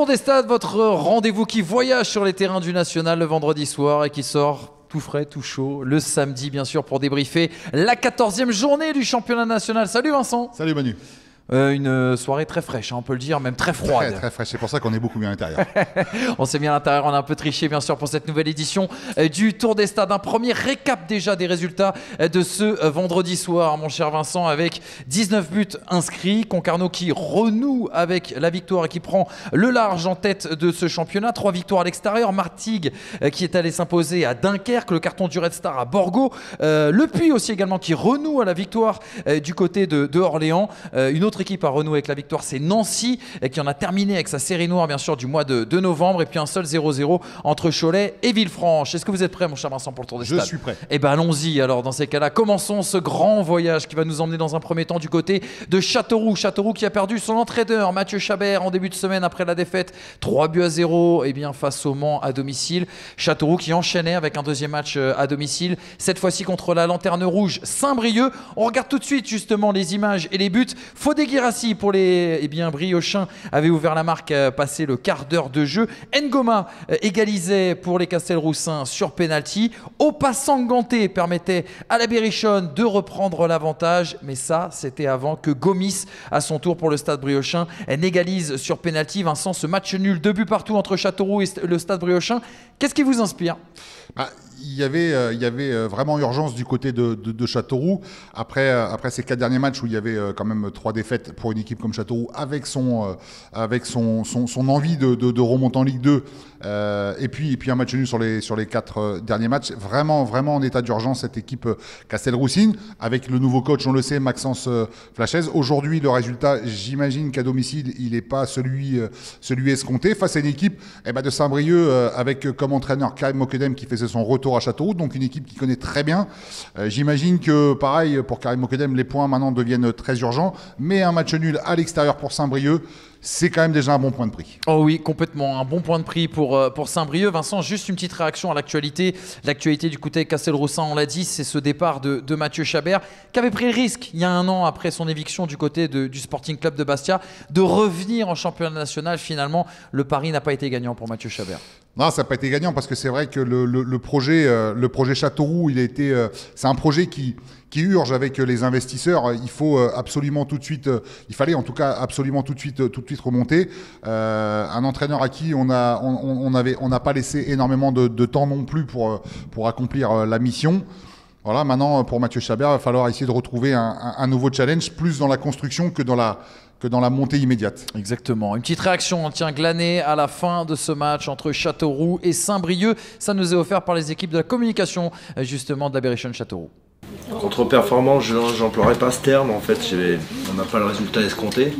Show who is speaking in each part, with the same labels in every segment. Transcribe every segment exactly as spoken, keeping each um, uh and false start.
Speaker 1: des Stades, votre rendez-vous qui voyage sur les terrains du National le vendredi soir et qui sort tout frais, tout chaud, le samedi bien sûr pour débriefer la quatorzième journée du championnat national. Salut Vincent.
Speaker 2: Salut Manu.
Speaker 1: Euh, une soirée très fraîche, hein, on peut le dire, même très froide.
Speaker 2: Très, très fraîche, c'est pour ça qu'on est beaucoup bien à l'intérieur.
Speaker 1: On s'est mis à l'intérieur, on a un peu triché bien sûr pour cette nouvelle édition euh, du Tour des Stades. Un premier récap déjà des résultats euh, de ce euh, vendredi soir, mon cher Vincent, avec dix-neuf buts inscrits. Concarneau qui renoue avec la victoire et qui prend le large en tête de ce championnat. Trois victoires à l'extérieur. Martigues euh, qui est allé s'imposer à Dunkerque, le carton du Red Star à Borgo. Euh, le Puy aussi également qui renoue à la victoire euh, du côté de, de Orléans. Euh, une autre équipe à renouer avec la victoire, c'est Nancy qui en a terminé avec sa série noire bien sûr du mois de, de novembre, et puis un seul zéro zéro entre Cholet et Villefranche. Est-ce que vous êtes prêt mon cher Vincent pour le Tour des Stades?
Speaker 2: Je suis prêt.
Speaker 1: Eh bien allons-y alors dans ces cas-là. Commençons ce grand voyage qui va nous emmener dans un premier temps du côté de Châteauroux. Châteauroux qui a perdu son entraîneur Mathieu Chabert en début de semaine après la défaite trois buts à zéro eh bien, face au Mans à domicile. Châteauroux qui enchaînait avec un deuxième match à domicile, cette fois-ci contre la Lanterne Rouge Saint-Brieuc. On regarde tout de suite justement les images et les buts. Fodé Guirassi pour les eh bien, Briochins avait ouvert la marque euh, passé le quart d'heure de jeu. Ngoma euh, égalisait pour les Castelroussins sur penalty. Opa Sanganté permettait à la Berrichonne de reprendre l'avantage, mais ça c'était avant que Gomis à son tour pour le Stade Briochin n'égalise sur penalty. Vincent, ce match nul, deux buts partout entre Châteauroux et le Stade Briochin, qu'est-ce qui vous inspire?
Speaker 2: Bah, il y avait, euh, il y avait euh, vraiment urgence du côté de, de, de Châteauroux. Après, euh, après ces quatre derniers matchs où il y avait euh, quand même trois défaites pour une équipe comme Châteauroux, avec son, euh, avec son, son, son envie de, de, de remonter en Ligue deux, euh, et, puis, et puis un match nul sur les, sur les quatre euh, derniers matchs. Vraiment, vraiment en état d'urgence cette équipe euh, Castelroussine, avec le nouveau coach, on le sait, Maxence euh, Flachez. Aujourd'hui, le résultat, j'imagine qu'à domicile, il n'est pas celui, euh, celui escompté, face à une équipe eh ben, de Saint-Brieuc, euh, avec euh, comme entraîneur Karim Mokedem qui faisait son retour à Châteauroux, donc une équipe qui connaît très bien. Euh, J'imagine que, pareil, pour Karim Mokedem, les points maintenant deviennent très urgents, mais un match nul à l'extérieur pour Saint-Brieuc, c'est quand même déjà un bon point de prix.
Speaker 1: Oh oui, complètement, un bon point de prix pour, euh, pour Saint-Brieuc. Vincent, juste une petite réaction à l'actualité. L'actualité du côté Castelroussin, on l'a dit, c'est ce départ de, de Mathieu Chabert, qui avait pris le risque, il y a un an après son éviction du côté de, du Sporting Club de Bastia, de revenir en championnat national. Finalement, le pari n'a pas été gagnant pour Mathieu Chabert.
Speaker 2: Non, ça n'a pas été gagnant parce que c'est vrai que le, le, le projet, euh, le projet Châteauroux, il a été, euh, c'est un projet qui, qui urge avec les investisseurs. Il faut absolument tout de suite, euh, il fallait en tout cas absolument tout de suite, tout de suite remonter. Euh, un entraîneur à qui on a, on, on avait, on n'a pas laissé énormément de, de temps non plus pour, pour accomplir la mission. Voilà, maintenant pour Mathieu Chabert, il va falloir essayer de retrouver un, un, un nouveau challenge, plus dans la construction que dans la que dans la montée immédiate.
Speaker 1: Exactement. Une petite réaction, tiens, glanée à la fin de ce match entre Châteauroux et Saint-Brieuc. Ça nous est offert par les équipes de la communication, justement, de la Berrichonne Châteauroux.
Speaker 3: Contre-performance, je n'emploierai pas ce terme. En fait, on n'a pas le résultat escompté.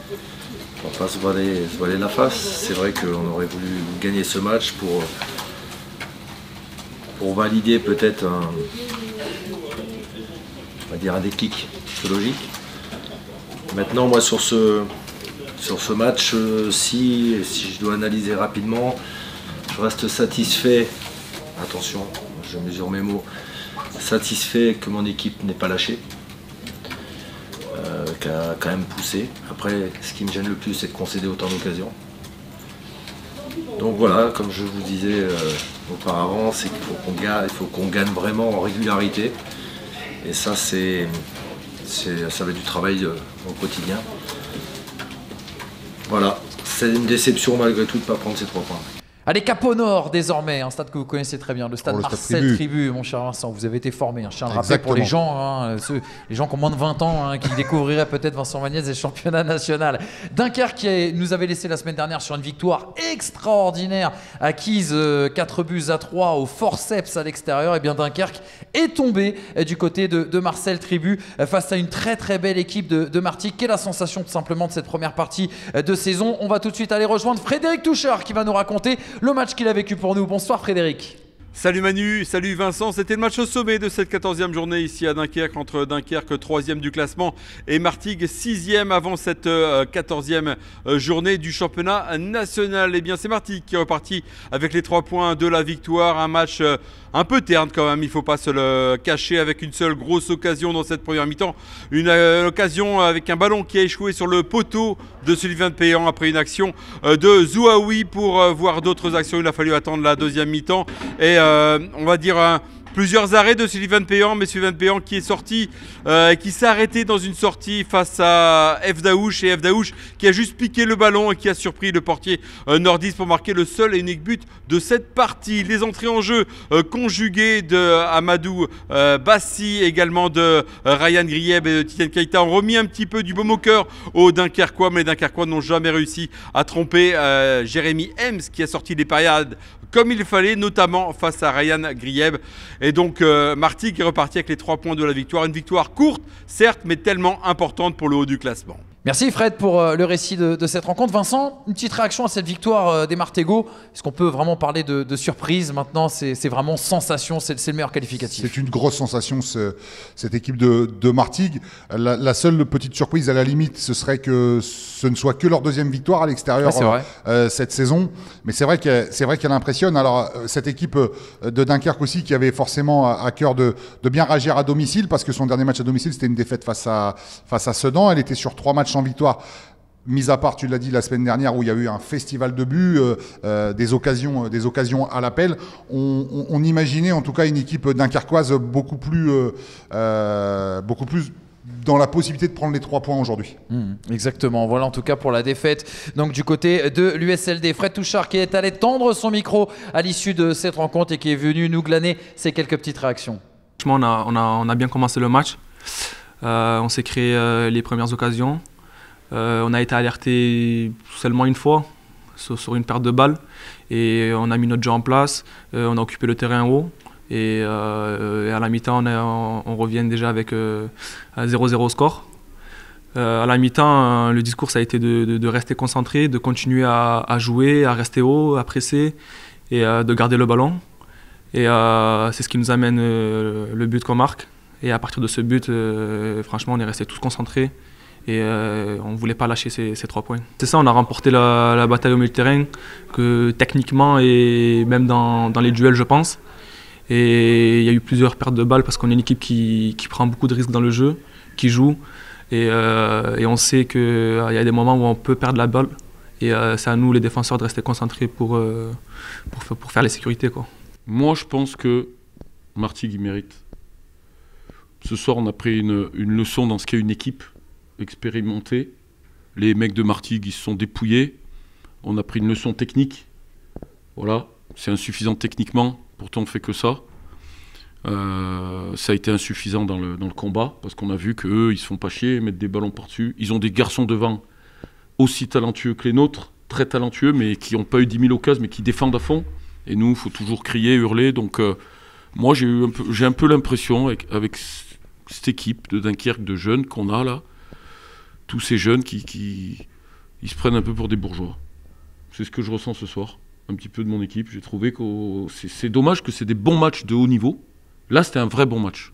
Speaker 3: On va pas se voiler, se voiler la face. C'est vrai qu'on aurait voulu gagner ce match pour, pour valider peut-être un, on va dire un déclic psychologique. Maintenant, moi, sur ce, sur ce match, euh, si, si je dois analyser rapidement, je reste satisfait, attention, je mesure mes mots, satisfait que mon équipe n'ait pas lâché, euh, qu'a quand même poussé. Après, ce qui me gêne le plus, c'est de concéder autant d'occasions. Donc voilà, comme je vous disais euh, auparavant, c'est qu'il faut qu'on gagne, il faut qu'on gagne vraiment en régularité. Et ça, c'est... ça va être du travail euh, au quotidien. Voilà, c'est une déception malgré tout de ne pas prendre ces trois points.
Speaker 1: Allez, Cap au Nord désormais, un stade que vous connaissez très bien, le stade
Speaker 2: oh, le
Speaker 1: Marcel
Speaker 2: stade
Speaker 1: Tribu, mon cher Vincent. Vous avez été formé, hein. Je tiens à le rappeler pour les gens, hein, ceux, les gens qui ont moins de vingt ans, hein, qui découvriraient peut-être Vincent Magnès et le championnat national. Dunkerque qui est, nous avait laissé la semaine dernière sur une victoire extraordinaire, acquise euh, quatre buts à trois au forceps à l'extérieur. Et bien Dunkerque est tombé euh, du côté de, de Marcel Tribu euh, face à une très très belle équipe de, de Martigues. Quelle est la sensation tout simplement de cette première partie euh, de saison? On va tout de suite aller rejoindre Frédéric Touchard qui va nous raconter le match qu'il a vécu pour nous. Bonsoir Frédéric.
Speaker 4: Salut Manu, salut Vincent, c'était le match au sommet de cette quatorzième journée ici à Dunkerque entre Dunkerque troisième du classement et Martigues sixième avant cette euh, quatorzième euh, journée du championnat national. Et bien c'est Martigues qui est reparti avec les trois points de la victoire, un match euh, un peu terne quand même, il ne faut pas se le cacher, avec une seule grosse occasion dans cette première mi-temps, une euh, occasion avec un ballon qui a échoué sur le poteau de Sylvain Péan après une action euh, de Zouaoui. Pour euh, voir d'autres actions, il a fallu attendre la deuxième mi-temps et Euh, on va dire un, plusieurs arrêts de Sylvain Péan, mais Sylvain Péan qui est sorti, euh, qui s'est arrêté dans une sortie face à F Daouche, et F Daouche qui a juste piqué le ballon et qui a surpris le portier euh, nordiste pour marquer le seul et unique but de cette partie. Les entrées en jeu euh, conjuguées de Amadou euh, Bassi, également de euh, Ryan Grieb et de Tidiane Keita ont remis un petit peu du baume au cœur aux Dunkerquois, mais les Dunkerquois n'ont jamais réussi à tromper euh, Jérémy Hems qui a sorti des pariades comme il fallait, notamment face à Ryan Grieb. Et donc euh, Martigues est reparti avec les trois points de la victoire. Une victoire courte, certes, mais tellement importante pour le haut du classement.
Speaker 1: Merci Fred pour euh, le récit de, de cette rencontre. Vincent, une petite réaction à cette victoire euh, des Martégots. Est-ce qu'on peut vraiment parler de, de surprise maintenant? C'est vraiment sensation, c'est le meilleur qualificatif.
Speaker 2: C'est une grosse sensation, ce, cette équipe de, de Martigues. La, la seule petite surprise, à la limite, ce serait que ce ne soit que leur deuxième victoire à l'extérieur
Speaker 1: ouais,
Speaker 2: euh, cette saison. Mais c'est vrai qu'elle c'est vrai qu'elle impressionne. Alors, euh, cette équipe de Dunkerque aussi, qui avait forcément à, à cœur de, de bien réagir à domicile, parce que son dernier match à domicile, c'était une défaite face à, face à Sedan. Elle était sur trois matchs en victoire, mis à part, tu l'as dit la semaine dernière, où il y a eu un festival de buts, euh, euh, des occasions, des occasions à l'appel. On, on, on imaginait en tout cas une équipe dunkerquoise beaucoup plus, euh, euh, beaucoup plus dans la possibilité de prendre les trois points aujourd'hui.
Speaker 1: Mmh, exactement, voilà en tout cas pour la défaite donc du côté de l'U S L D. Fred Touchard qui est allé tendre son micro à l'issue de cette rencontre et qui est venu nous glaner ces quelques petites réactions.
Speaker 5: Franchement, on a, on a, on a bien commencé le match. Euh, on s'est créé euh, les premières occasions. Euh, on a été alerté seulement une fois sur, sur une perte de balle et on a mis notre jeu en place. Euh, on a occupé le terrain haut et, euh, et à la mi-temps on, on revient déjà avec euh, un zéro zéro score. Euh, à la mi-temps, le discours ça a été de, de, de rester concentré, de continuer à, à jouer, à rester haut, à presser et euh, de garder le ballon. Et euh, c'est ce qui nous amène euh, le but qu'on marque. Et à partir de ce but, euh, franchement, on est restés tous concentrés et euh, on ne voulait pas lâcher ces, ces trois points. C'est ça, on a remporté la, la bataille au milieu de terrain, que techniquement et même dans, dans les duels, je pense. Et il y a eu plusieurs pertes de balles parce qu'on est une équipe qui, qui prend beaucoup de risques dans le jeu, qui joue. Et, euh, et on sait qu'il euh, y a des moments où on peut perdre la balle. Et euh, c'est à nous, les défenseurs, de rester concentrés pour, euh, pour, pour faire les sécurités, quoi.
Speaker 6: Moi, je pense que Martigues, il mérite. Ce soir, on a pris une, une leçon dans ce qu'est une équipe expérimentée. Les mecs de Martigues, ils se sont dépouillés. On a pris une leçon technique. Voilà, c'est insuffisant techniquement. Pourtant, on ne fait que ça. Euh, ça a été insuffisant dans le, dans le combat, parce qu'on a vu qu'eux, ils se font pas chier, mettre des ballons par-dessus. Ils ont des garçons devant aussi talentueux que les nôtres, très talentueux, mais qui n'ont pas eu dix mille occasions, mais qui défendent à fond. Et nous, il faut toujours crier, hurler. Donc, euh, moi, j'ai eu un peu, j'ai un peu l'impression, avec, avec cette équipe de Dunkerque, de jeunes qu'on a là, tous ces jeunes qui, qui ils se prennent un peu pour des bourgeois. C'est ce que je ressens ce soir, un petit peu de mon équipe. J'ai trouvé que c'est, c'est dommage que c'est des bons matchs de haut niveau. Là, c'était un vrai bon match.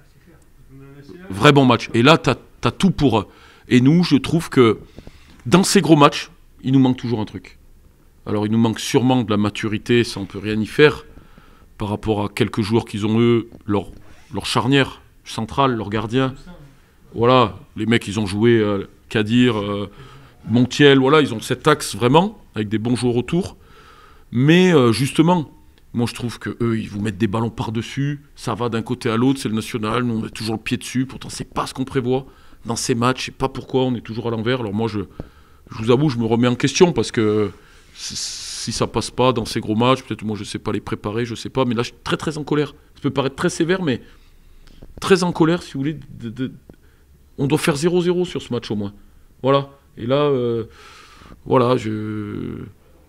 Speaker 6: Vrai bon match. Et là, tu as tout pour eux. Et nous, je trouve que dans ces gros matchs, il nous manque toujours un truc. Alors, il nous manque sûrement de la maturité, ça on peut rien y faire, par rapport à quelques joueurs qu'ils ont, eux, leur, leur charnière centrale, leur gardien. Voilà, les mecs, ils ont joué euh, Kadir, euh, Montiel, voilà, ils ont cet axe vraiment, avec des bons joueurs autour. Mais euh, justement, moi je trouve qu'eux, ils vous mettent des ballons par-dessus, ça va d'un côté à l'autre, c'est le national, nous on a toujours le pied dessus, pourtant c'est pas ce qu'on prévoit dans ces matchs, je sais pas pourquoi, on est toujours à l'envers. Alors moi, je, je vous avoue, je me remets en question, parce que si ça passe pas dans ces gros matchs, peut-être moi je sais pas les préparer, je sais pas, mais là je suis très très en colère. Ça peut paraître très sévère, mais très en colère, si vous voulez. De, de... On doit faire zéro zéro sur ce match au moins. Voilà. Et là, euh, voilà, je...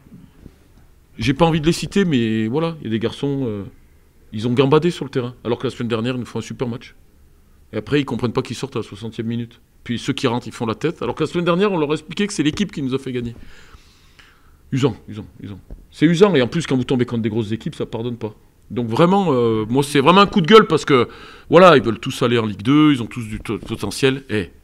Speaker 6: J'ai pas envie de les citer, mais voilà, il y a des garçons, euh, ils ont gambadé sur le terrain, alors que la semaine dernière, ils nous font un super match. Et après, ils comprennent pas qu'ils sortent à la soixantième minute. Puis ceux qui rentrent, ils font la tête, alors que la semaine dernière, on leur a expliqué que c'est l'équipe qui nous a fait gagner. Usant, usant, usant. C'est usant, et en plus, quand vous tombez contre des grosses équipes, ça pardonne pas. Donc vraiment, euh, moi c'est vraiment un coup de gueule parce que voilà, ils veulent tous aller en Ligue deux, ils ont tous du potentiel. Eh, hey,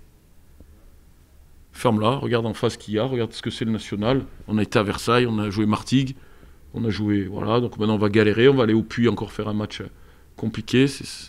Speaker 6: ferme-la, regarde en face qu'il y a, regarde ce que c'est le national. On a été à Versailles, on a joué Martigues, on a joué, voilà, donc maintenant on va galérer, on va aller au Puy encore faire un match compliqué.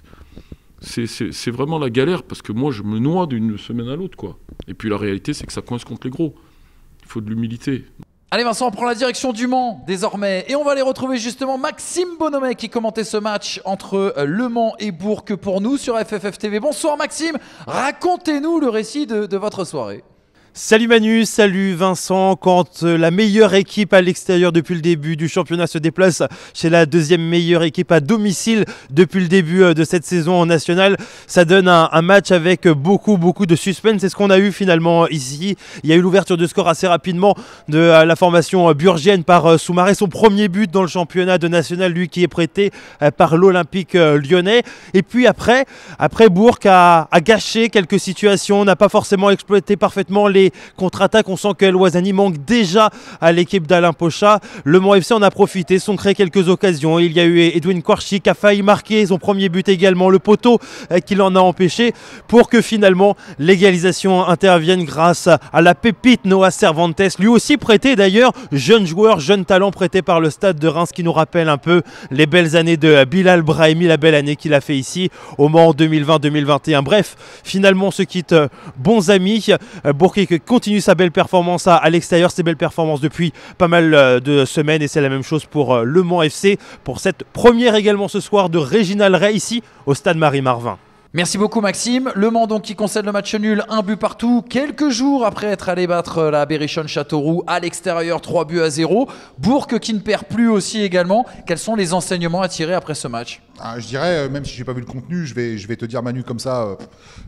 Speaker 6: C'est vraiment la galère parce que moi je me noie d'une semaine à l'autre, quoi. Et puis la réalité c'est que ça coince contre les gros. Il faut de l'humilité.
Speaker 1: Allez Vincent, on prend la direction du Mans désormais et on va aller retrouver justement Maxime Bonhomet qui commentait ce match entre Le Mans et Bourg pour nous sur F F F T V. Bonsoir Maxime, racontez-nous le récit de, de votre soirée.
Speaker 7: Salut Manu, salut Vincent. Quand la meilleure équipe à l'extérieur depuis le début du championnat se déplace chez la deuxième meilleure équipe à domicile depuis le début de cette saison en nationale, ça donne un, un match avec beaucoup beaucoup de suspense. C'est ce qu'on a eu finalement ici. Il y a eu l'ouverture de score assez rapidement de la formation burgienne par Soumaré, son premier but dans le championnat de national, lui qui est prêté par l'Olympique lyonnais. Et puis après, après Bourg a, a gâché quelques situations, n'a pas forcément exploité parfaitement les contre-attaque. On sent que El Ouazzani manque déjà à l'équipe d'Alain Pocha. Le Mans F C en a profité, sont créés quelques occasions. Il y a eu Edwin Kouarchi qui a failli marquer son premier but également, le poteau qui l'en a empêché, pour que finalement l'égalisation intervienne grâce à la pépite Noah Cervantes, lui aussi prêté d'ailleurs, jeune joueur, jeune talent prêté par le Stade de Reims, qui nous rappelle un peu les belles années de Bilal Brahimi, la belle année qu'il a fait ici au Mans deux mille vingt deux mille vingt et un. Bref, finalement on se quitte bons amis. Bourg continue sa belle performance à, à l'extérieur, ses belles performances depuis pas mal euh, de semaines, et c'est la même chose pour euh, Le Mans F C pour cette première également ce soir de Réginald Ray ici au stade Marie-Marvin.
Speaker 1: Merci beaucoup Maxime. Le Mans donc qui concède le match nul, un but partout, quelques jours après être allé battre la Berrichonne Châteauroux à l'extérieur, trois buts à zéro. Bourg qui ne perd plus aussi également. Quels sont les enseignements à tirer après ce match?
Speaker 2: Ah, je dirais, même si je n'ai pas vu le contenu, je vais, je vais te dire Manu comme ça euh,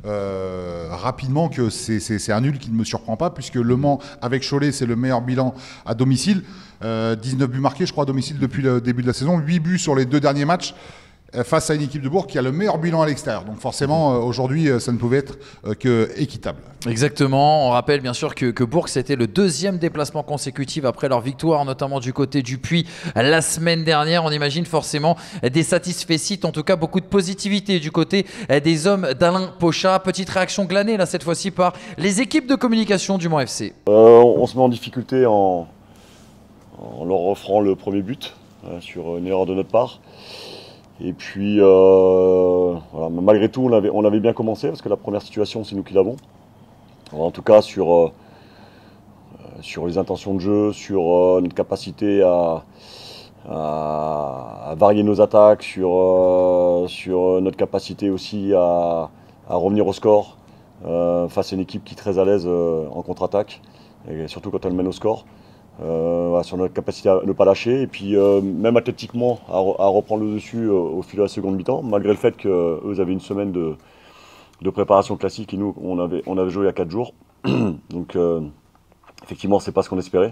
Speaker 2: euh, rapidement que c'est un nul qui ne me surprend pas, puisque Le Mans avec Cholet c'est le meilleur bilan à domicile. Euh, dix-neuf buts marqués je crois à domicile depuis le début de la saison, huit buts sur les deux derniers matchs, face à une équipe de Bourg qui a le meilleur bilan à l'extérieur. Donc forcément, euh, aujourd'hui, ça ne pouvait être euh, que équitable.
Speaker 1: Exactement. On rappelle bien sûr que, que Bourg, c'était le deuxième déplacement consécutif après leur victoire, notamment du côté du Puy la semaine dernière. On imagine forcément des satisfaits, en tout cas beaucoup de positivité du côté des hommes d'Alain Pocha. Petite réaction glanée là cette fois-ci par les équipes de communication du Mans F C.
Speaker 8: Euh, on se met en difficulté en, en leur offrant le premier but euh, sur une erreur de notre part. Et puis, euh, voilà, malgré tout, on avait, on avait bien commencé, parce que la première situation, c'est nous qui l'avons. En tout cas, sur, euh, sur les intentions de jeu, sur euh, notre capacité à, à, à varier nos attaques, sur, euh, sur notre capacité aussi à, à revenir au score, euh, face à une équipe qui est très à l'aise euh, en contre-attaque, et surtout quand elle mène au score. Euh, sur notre capacité à ne pas lâcher, et puis euh, même athlétiquement à, re, à reprendre le dessus euh, au fil de la seconde mi-temps, malgré le fait qu'eux avaient une semaine de, de préparation classique et nous on avait, on avait joué il y a quatre jours. Donc euh, effectivement c'est pas ce qu'on espérait,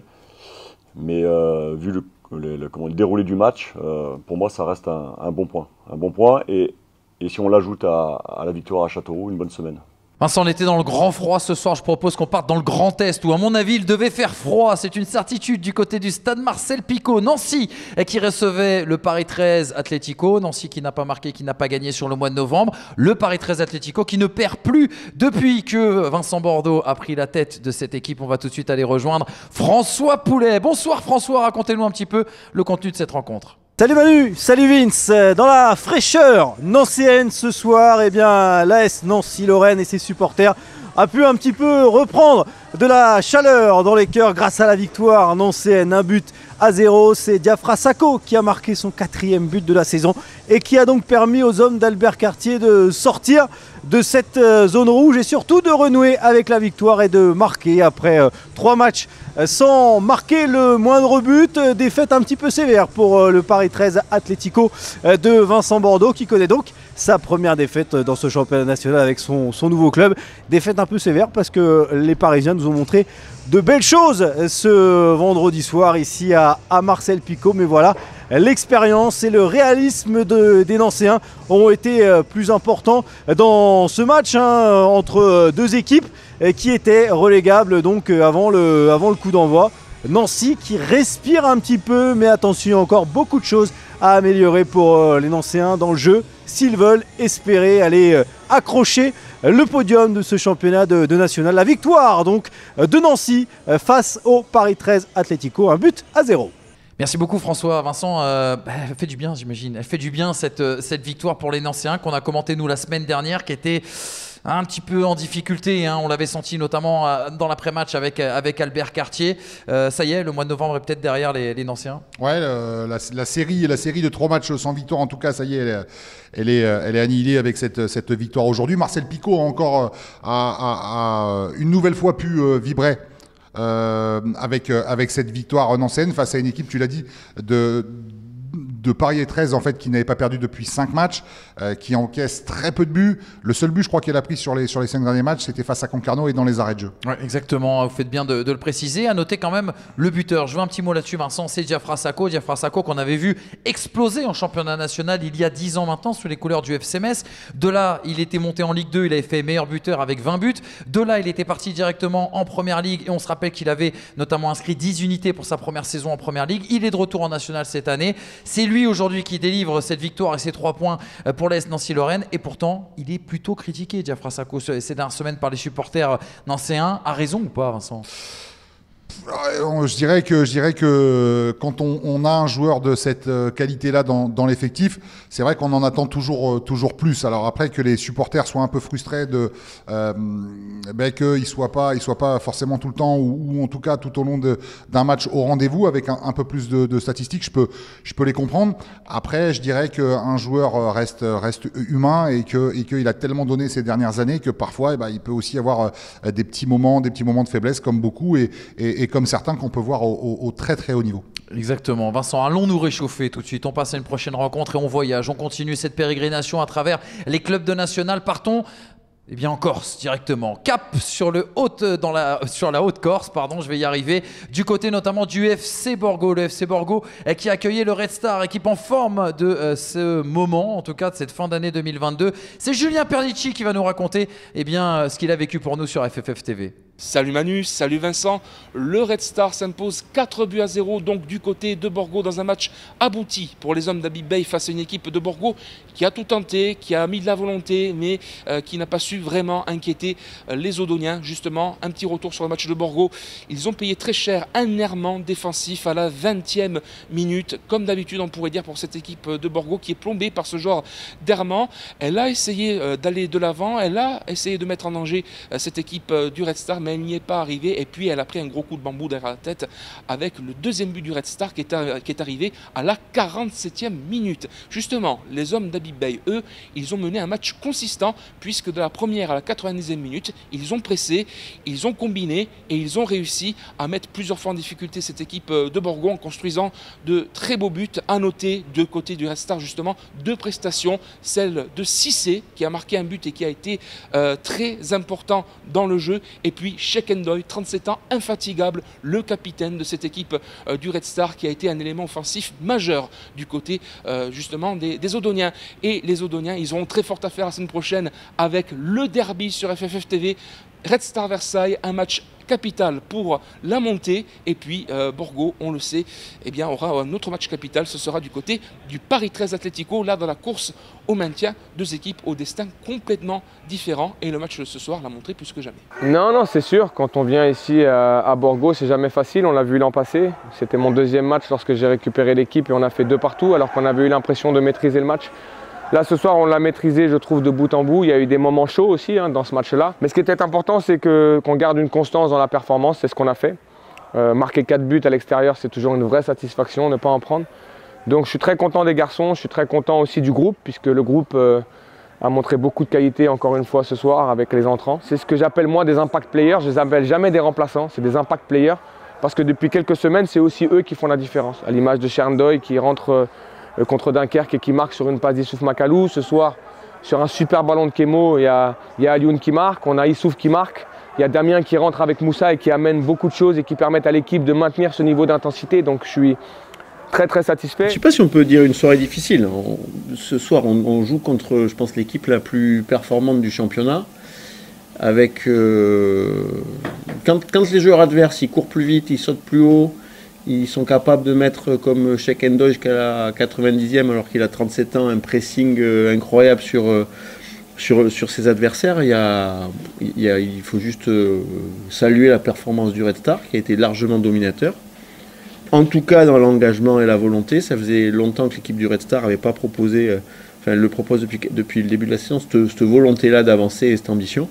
Speaker 8: mais euh, vu le, le, le, comment, le déroulé du match, euh, pour moi ça reste un, un bon point, un bon point et, et si on l'ajoute à, à la victoire à Châteauroux, une bonne semaine.
Speaker 1: Vincent, on était dans le grand froid ce soir. Je propose qu'on parte dans le Grand Est où, à mon avis, il devait faire froid. C'est une certitude du côté du stade Marcel Picot. Nancy qui recevait le Paris treize Atlético. Nancy qui n'a pas marqué, qui n'a pas gagné sur le mois de novembre. Le Paris treize Atlético qui ne perd plus depuis que Vincent Bordeaux a pris la tête de cette équipe. On va tout de suite aller rejoindre François Poulet. Bonsoir François, racontez-nous un petit peu le contenu de cette rencontre.
Speaker 7: Salut Manu, salut Vince. Dans la fraîcheur nancéenne ce soir, eh bien l'A S Nancy-Lorraine et ses supporters a pu un petit peu reprendre de la chaleur dans les cœurs grâce à la victoire nancéenne. Un but à zéro, c'est Diafra Sakho qui a marqué son quatrième but de la saison et qui a donc permis aux hommes d'Albert Cartier de sortir de cette zone rouge et surtout de renouer avec la victoire et de marquer après euh, trois matchs sans marquer le moindre but. Défaite un petit peu sévère pour euh, le Paris treize Atlético euh, de Vincent Bordeaux qui connaît donc sa première défaite dans ce championnat national avec son, son nouveau club. Défaite un peu sévère parce que les Parisiens nous ont montré de belles choses ce vendredi soir ici à, à Marcel Picot. Mais voilà, l'expérience et le réalisme de, des Nancéens ont été euh, plus importants dans ce match hein, entre deux équipes qui étaient relégables donc avant le, avant le coup d'envoi. Nancy qui respire un petit peu, mais attention, encore beaucoup de choses à améliorer pour euh, les Nancéens dans le jeu s'ils veulent espérer aller euh, accrocher le podium de ce championnat de, de national. La victoire donc de Nancy euh, face au Paris treize Atlético, un but à zéro.
Speaker 1: Merci beaucoup François. Vincent, euh, bah, elle fait du bien j'imagine. Elle fait du bien cette, cette victoire pour les Nancéens qu'on a commenté nous la semaine dernière, qui était un petit peu en difficulté, hein. On l'avait senti notamment euh, dans l'après-match avec, avec Albert Cartier. Euh, ça y est, le mois de novembre est peut-être derrière les, les Nancéens.
Speaker 2: Ouais, le, la, la, série, la série de trois matchs sans victoire, en tout cas, ça y est, elle est, elle est, elle est annihilée avec cette, cette victoire aujourd'hui. Marcel Picot a encore a, a, a une nouvelle fois pu euh, vibrer euh, avec, avec cette victoire nancéenne face à une équipe, tu l'as dit, de... de Paris treize en fait, qui n'avait pas perdu depuis cinq matchs, euh, qui encaisse très peu de buts. Le seul but, je crois, qu'elle a pris sur les, sur les cinq derniers matchs, c'était face à Concarneau et dans les arrêts de jeu.
Speaker 1: Ouais, exactement, vous faites bien de, de le préciser. À noter quand même le buteur. Je veux un petit mot là-dessus, Vincent, c'est Diafra Sakho. Diafra Sakho qu'on avait vu exploser en championnat national il y a dix ans maintenant, sous les couleurs du F C Metz. De là, il était monté en Ligue deux, il avait fait meilleur buteur avec vingt buts. De là, il était parti directement en Première Ligue et on se rappelle qu'il avait notamment inscrit dix unités pour sa première saison en Première Ligue. Il est de retour en national cette année. C'est lui aujourd'hui qui délivre cette victoire et ces trois points pour l'A S Nancy-Lorraine, et pourtant il est plutôt critiqué, Diafra Sakho, ces dernières semaines par les supporters nancéens. A raison ou pas, Vincent ?
Speaker 2: Je dirais que, je dirais que quand on, on a un joueur de cette qualité-là dans, dans l'effectif, c'est vrai qu'on en attend toujours, toujours plus. Alors après, que les supporters soient un peu frustrés de, euh, ben qu'ils ne soient pas, ils soient pas forcément tout le temps, ou, ou en tout cas tout au long d'un match au rendez-vous avec un, un peu plus de, de statistiques, je peux, je peux les comprendre. Après, je dirais qu'un joueur reste, reste humain et que, et qu'il a tellement donné ces dernières années que parfois, eh ben, il peut aussi avoir des petits moments, des petits moments de faiblesse, comme beaucoup, et, et, et comme certains qu'on peut voir au, au, au très très haut niveau.
Speaker 1: Exactement. Vincent, allons nous réchauffer tout de suite. On passe à une prochaine rencontre et on voyage. On continue cette pérégrination à travers les clubs de national. Partons eh bien en Corse directement. Cap sur, le haute, dans la, sur la Haute-Corse, pardon, je vais y arriver. Du côté notamment du F C Borgo. Le F C Borgo eh, qui a accueilli le Red Star, équipe en forme de euh, ce moment, en tout cas de cette fin d'année deux mille vingt-deux. C'est Julien Pernici qui va nous raconter eh bien, ce qu'il a vécu pour nous sur F F F T V.
Speaker 9: Salut Manu, salut Vincent. Le Red Star s'impose quatre buts à zéro donc du côté de Borgo dans un match abouti pour les hommes d'Habib Beye face à une équipe de Borgo qui a tout tenté, qui a mis de la volonté mais euh, qui n'a pas su vraiment inquiéter euh, les Odoniens. Justement, un petit retour sur le match de Borgo. Ils ont payé très cher un errement défensif à la vingtième minute. Comme d'habitude, on pourrait dire pour cette équipe de Borgo qui est plombée par ce genre d'errement. Elle a essayé euh, d'aller de l'avant, elle a essayé de mettre en danger euh, cette équipe euh, du Red Star, mais elle n'y est pas arrivée, et puis elle a pris un gros coup de bambou derrière la tête avec le deuxième but du Red Star qui est, à, qui est arrivé à la quarante-septième minute. Justement, les hommes d'Habib Beye, eux, ils ont mené un match consistant puisque de la première à la quatre-vingt-dixième minute, ils ont pressé, ils ont combiné et ils ont réussi à mettre plusieurs fois en difficulté cette équipe de Borgo en construisant de très beaux buts. À noter de côté du Red Star justement deux prestations, celle de Cissé qui a marqué un but et qui a été euh, très important dans le jeu, et puis Cheikh Ndoye, trente-sept ans, infatigable, le capitaine de cette équipe euh, du Red Star qui a été un élément offensif majeur du côté euh, justement des, des Odoniens. Et les Odoniens, ils auront très fort à faire la semaine prochaine avec le derby sur F F F T V. Red Star Versailles, un match capital pour la montée, et puis euh, Borgo, on le sait, eh bien, aura un autre match capital, ce sera du côté du Paris treize Atlético, là dans la course au maintien, deux équipes au destin complètement différent, et le match de ce soir l'a montré plus que jamais.
Speaker 10: Non, non, c'est sûr, quand on vient ici à, à Borgo, c'est jamais facile, on l'a vu l'an passé, c'était mon deuxième match lorsque j'ai récupéré l'équipe et on a fait deux partout, alors qu'on avait eu l'impression de maîtriser le match. Là, ce soir, on l'a maîtrisé, je trouve, de bout en bout. Il y a eu des moments chauds aussi hein, dans ce match-là. Mais ce qui était important, c'est que, qu'on garde une constance dans la performance. C'est ce qu'on a fait. Euh, marquer quatre buts à l'extérieur, c'est toujours une vraie satisfaction, ne pas en prendre. Donc, je suis très content des garçons. Je suis très content aussi du groupe, puisque le groupe euh, a montré beaucoup de qualité, encore une fois, ce soir, avec les entrants. C'est ce que j'appelle, moi, des impact players. Je ne les appelle jamais des remplaçants. C'est des impact players. Parce que depuis quelques semaines, c'est aussi eux qui font la différence. À l'image de Cheikh Ndoye qui rentre... Euh, contre Dunkerque et qui marque sur une passe d'Issouf Makalou. Ce soir, sur un super ballon de Kemo, il y a, il y a Alioune qui marque, on a Issouf qui marque, il y a Damien qui rentre avec Moussa et qui amène beaucoup de choses et qui permettent à l'équipe de maintenir ce niveau d'intensité. Donc je suis très très satisfait.
Speaker 11: Je ne sais pas si on peut dire une soirée difficile. On, ce soir, on, on joue contre, je pense, l'équipe la plus performante du championnat. Avec, euh, quand, quand les joueurs adverses ils courent plus vite, ils sautent plus haut, Ils sont capables de mettre comme Sheikh Endo jusqu'à la quatre-vingt-dixième alors qu'il a trente-sept ans, un pressing euh, incroyable sur, euh, sur, sur ses adversaires. Il, y a, il, y a, il faut juste euh, saluer la performance du Red Star qui a été largement dominateur. En tout cas dans l'engagement et la volonté, ça faisait longtemps que l'équipe du Red Star n'avait pas proposé, euh, enfin elle le propose depuis, depuis le début de la saison, cette, cette volonté-là d'avancer et cette ambition.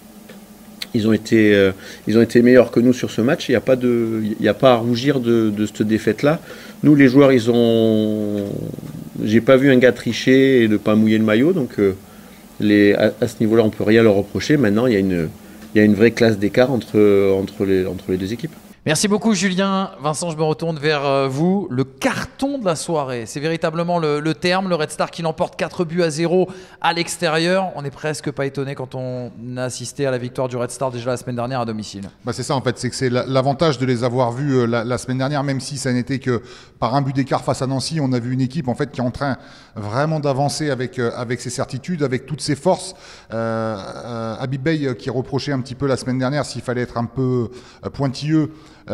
Speaker 11: Ils ont été, euh, ils ont été meilleurs que nous sur ce match. Il n'y a pas de, il n'y a pas à rougir de, de cette défaite-là. Nous, les joueurs, ils ont, j'ai pas vu un gars tricher et ne pas mouiller le maillot. Donc, euh, les, à, à ce niveau-là, on peut rien leur reprocher. Maintenant, il y a une, il y a une vraie classe d'écart entre, entre les, entre les deux équipes.
Speaker 1: Merci beaucoup Julien. Vincent, je me retourne vers vous. Le carton de la soirée, c'est véritablement le, le terme. Le Red Star qui l'emporte quatre buts à zéro à l'extérieur. On n'est presque pas étonné quand on a assisté à la victoire du Red Star déjà la semaine dernière à domicile.
Speaker 2: Bah c'est ça en fait, c'est que c'est l'avantage de les avoir vus la, la semaine dernière, même si ça n'était que par un but d'écart face à Nancy. On a vu une équipe en fait qui est en train vraiment d'avancer avec, avec ses certitudes, avec toutes ses forces. Euh, euh, Habib Beye qui reprochait un petit peu la semaine dernière s'il fallait être un peu pointilleux.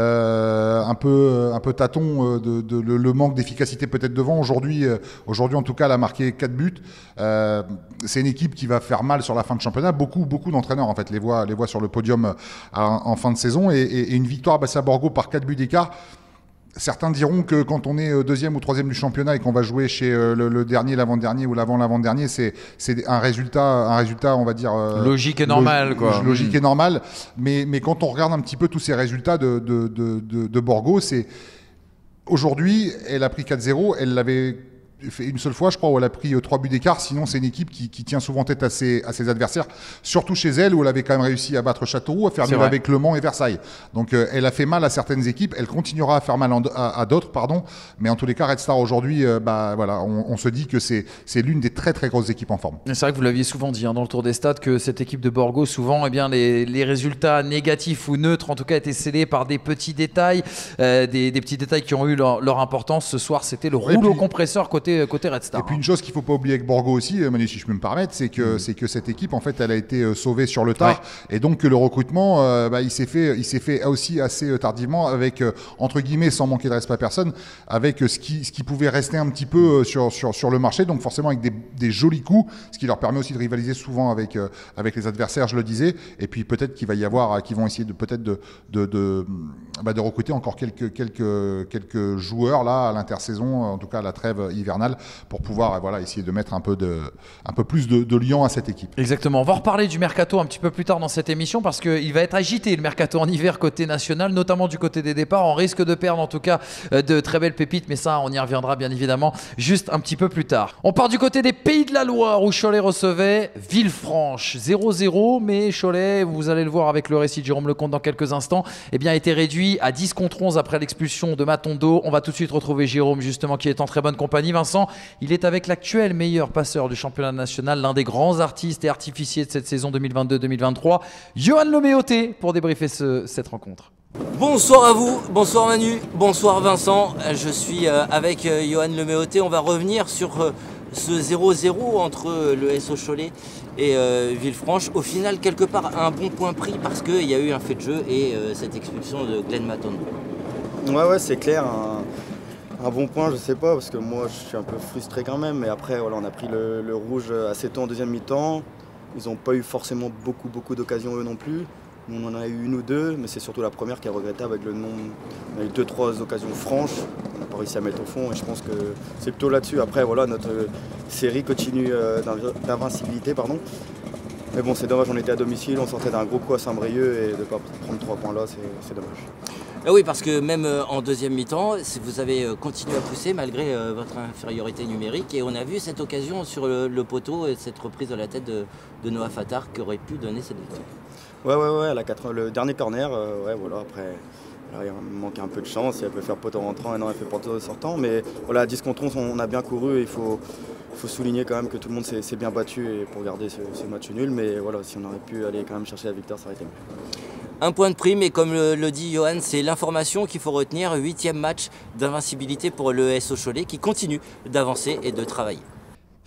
Speaker 2: Euh, un peu un peu tâton euh, de, de, de le manque d'efficacité peut-être devant. Aujourd'hui, euh, aujourd'hui en tout cas, elle a marqué quatre buts. Euh, c'est une équipe qui va faire mal sur la fin de championnat. Beaucoup beaucoup d'entraîneurs en fait les voient les voient sur le podium à, en fin de saison et, et, et une victoire à Bassia-Borgo par quatre buts d'écart. Certains diront que quand on est deuxième ou troisième du championnat et qu'on va jouer chez le, le dernier, l'avant-dernier ou l'avant-l'avant-dernier, c'est un résultat, un résultat, on va dire...
Speaker 1: Logique et normal,
Speaker 2: log
Speaker 1: quoi.
Speaker 2: Logique
Speaker 1: mmh.
Speaker 2: et normal. Mais, mais quand on regarde un petit peu tous ces résultats de, de, de, de, de Borgo, c'est... Aujourd'hui, elle a pris quatre zéro, elle l'avait... fait une seule fois, je crois, où elle a pris trois buts d'écart. Sinon, c'est une équipe qui, qui tient souvent tête à ses, à ses adversaires, surtout chez elle, où elle avait quand même réussi à battre Châteauroux, à faire mieux avec Le Mans et Versailles. Donc, euh, elle a fait mal à certaines équipes. Elle continuera à faire mal en, à, à d'autres, pardon. Mais en tous les cas, Red Star aujourd'hui, euh, bah voilà, on, on se dit que c'est l'une des très très grosses équipes en forme.
Speaker 1: C'est vrai que vous l'aviez souvent dit hein, dans le tour des stades que cette équipe de Borgo, souvent, eh bien, les, les résultats négatifs ou neutres, en tout cas, étaient scellés par des petits détails, euh, des, des petits détails qui ont eu leur, leur importance. Ce soir, c'était le rouleau puis, compresseur côté, côté Red Star.
Speaker 2: Et puis une chose qu'il ne faut pas oublier avec Borgo aussi, Manu, si je peux me permettre, c'est que, mmh. c'est que cette équipe, en fait, elle a été euh, sauvée sur le tard. Ouais. Et donc, le recrutement, euh, bah, il s'est fait, il s'est fait aussi assez euh, tardivement, avec, euh, entre guillemets, sans manquer de respect à personne, avec euh, ce, qui, ce qui pouvait rester un petit peu euh, sur, sur, sur le marché. Donc, forcément, avec des, des jolis coups, ce qui leur permet aussi de rivaliser souvent avec, euh, avec les adversaires, je le disais. Et puis, peut-être qu'il va y avoir, qu'ils vont essayer de peut-être de, de, de, bah, de recruter encore quelques, quelques, quelques joueurs, là, à l'intersaison, en tout cas à la trêve hivernale, pour pouvoir voilà, essayer de mettre un peu, de, un peu plus de, de liant à cette équipe.
Speaker 1: Exactement. On va reparler du mercato un petit peu plus tard dans cette émission parce qu'il va être agité le mercato en hiver côté national, notamment du côté des départs. On risque de perdre en tout cas de très belles pépites, mais ça on y reviendra bien évidemment juste un petit peu plus tard. On part du côté des Pays de la Loire où Cholet recevait Villefranche. zéro zéro, mais Cholet, vous allez le voir avec le récit de Jérôme Lecomte dans quelques instants, eh bien, a été réduit à dix contre onze après l'expulsion de Matondo. On va tout de suite retrouver Jérôme justement qui est en très bonne compagnie. Vincent, il est avec l'actuel meilleur passeur du championnat national, l'un des grands artistes et artificiers de cette saison deux mille vingt-deux deux mille vingt-trois, Johan Leméoté, pour débriefer ce, cette rencontre.
Speaker 12: Bonsoir à vous, bonsoir Manu, bonsoir Vincent. Je suis avec Johan Leméoté. On va revenir sur ce zéro zéro entre le S O Cholet et euh, Villefranche. Au final, quelque part, un bon point pris parce qu'il y a eu un fait de jeu et euh, cette expulsion de Glenn Matondo.
Speaker 13: Ouais, ouais, c'est clair. Un... Un bon point, je sais pas, parce que moi je suis un peu frustré quand même, mais après voilà, on a pris le, le rouge assez tôt en deuxième mi-temps. Ils n'ont pas eu forcément beaucoup beaucoup d'occasions eux non plus. On en a eu une ou deux, mais c'est surtout la première qui est regrettable avec le nombre. On a eu deux trois occasions franches, on n'a pas réussi à mettre au fond et je pense que c'est plutôt là-dessus. Après voilà, notre série continue d'invincibilité, pardon. Mais bon, c'est dommage, on était à domicile, on sortait d'un gros coup à Saint-Brieuc et de ne pas prendre trois points là, c'est dommage.
Speaker 12: Ah oui, parce que même en deuxième mi-temps, vous avez continué à pousser malgré votre infériorité numérique. Et on a vu cette occasion sur le, le poteau et cette reprise de la tête de, de Noah Fattar qui aurait pu donner cette victoire.
Speaker 13: Ouais, ouais, ouais, à la quatre, le dernier corner, euh, ouais, voilà, après, là, il manquait un peu de chance. Elle peut faire poteau rentrant et non, elle fait poteau sortant. Mais voilà, à dix contre onze, on a bien couru. Et il faut, faut souligner quand même que tout le monde s'est bien battu et pour garder ce, ce match nul. Mais voilà, si on aurait pu aller quand même chercher la victoire, ça aurait été mieux.
Speaker 12: Un point de prime, et comme le, le dit Johan, c'est l'information qu'il faut retenir. Huitième match d'invincibilité pour le S O Cholet qui continue d'avancer et de travailler.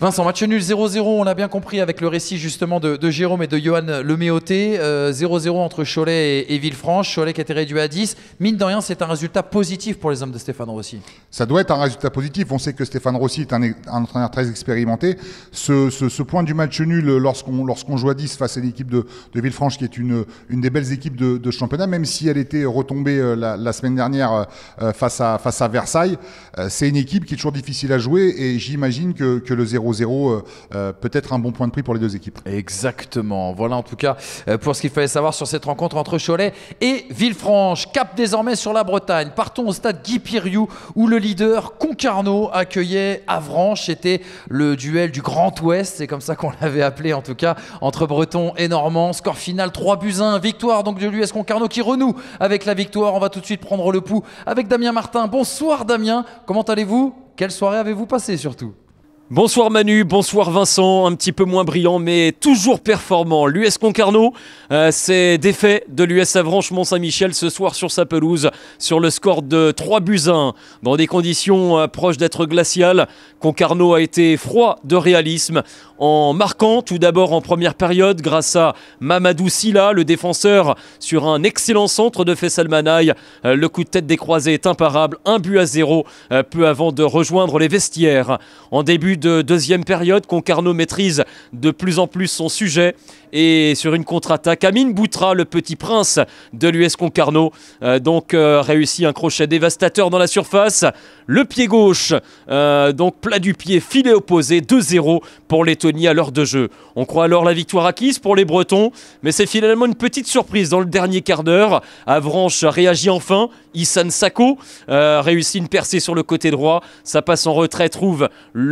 Speaker 1: Vincent, match nul zéro zéro, on l'a bien compris avec le récit justement de, de Jérôme et de Johan Leméoté. Euh, zéro zéro entre Cholet et, et Villefranche. Cholet qui a été réduit à dix. Mine de rien, c'est un résultat positif pour les hommes de Stéphane Rossi. Ça doit être un résultat positif. On sait que Stéphane Rossi est un, un entraîneur très expérimenté. Ce, ce, ce point du match nul lorsqu'on lorsqu'on joue à dix face à l'équipe de, de Villefranche, qui est une, une des belles équipes de, de championnat, même si elle était retombée la, la semaine dernière face à, face à Versailles, c'est une équipe qui est toujours difficile à jouer et j'imagine que, que le zéro zéro euh, peut être un bon point de prix pour les deux équipes. Exactement. Voilà en tout cas euh, pour ce qu'il fallait savoir sur cette rencontre entre Cholet et Villefranche. Cap désormais sur la Bretagne. Partons au stade Guy Piriou où le leader Concarneau accueillait Avranches. C'était le duel du Grand Ouest, c'est comme ça qu'on l'avait appelé en tout cas, entre Bretons et Normands. Score final trois buts à un. Victoire donc de l'U S Concarneau qui renoue avec la victoire. On va tout de suite prendre le pouls avec Damien Martin. Bonsoir Damien, comment allez-vous? Quelle soirée avez-vous passé surtout?
Speaker 14: Bonsoir Manu, bonsoir Vincent, un petit peu moins brillant mais toujours performant. L'U S Concarneau, euh, c'est défait de l'U S Avranches Mont-Saint-Michel ce soir sur sa pelouse sur le score de trois buts à un. Dans des conditions euh, proches d'être glaciales, Concarneau a été froid de réalisme en marquant tout d'abord en première période grâce à Mamadou Silla, le défenseur, sur un excellent centre de Faisal Manaï. Euh, le coup de tête des croisés est imparable, un but à zéro euh, peu avant de rejoindre les vestiaires. En début de deuxième période, Concarneau maîtrise de plus en plus son sujet et sur une contre-attaque, Amine Boutra, le petit prince de l'U S Concarneau, euh, donc euh, réussit un crochet dévastateur dans la surface. Le pied gauche, euh, donc plat du pied, filet opposé, deux zéro pour les Tony à l'heure de jeu. On croit alors la victoire acquise pour les Bretons, mais c'est finalement une petite surprise dans le dernier quart d'heure. Avranches réagit enfin, Issan Sako euh, réussit une percée sur le côté droit, ça passe en retrait, trouve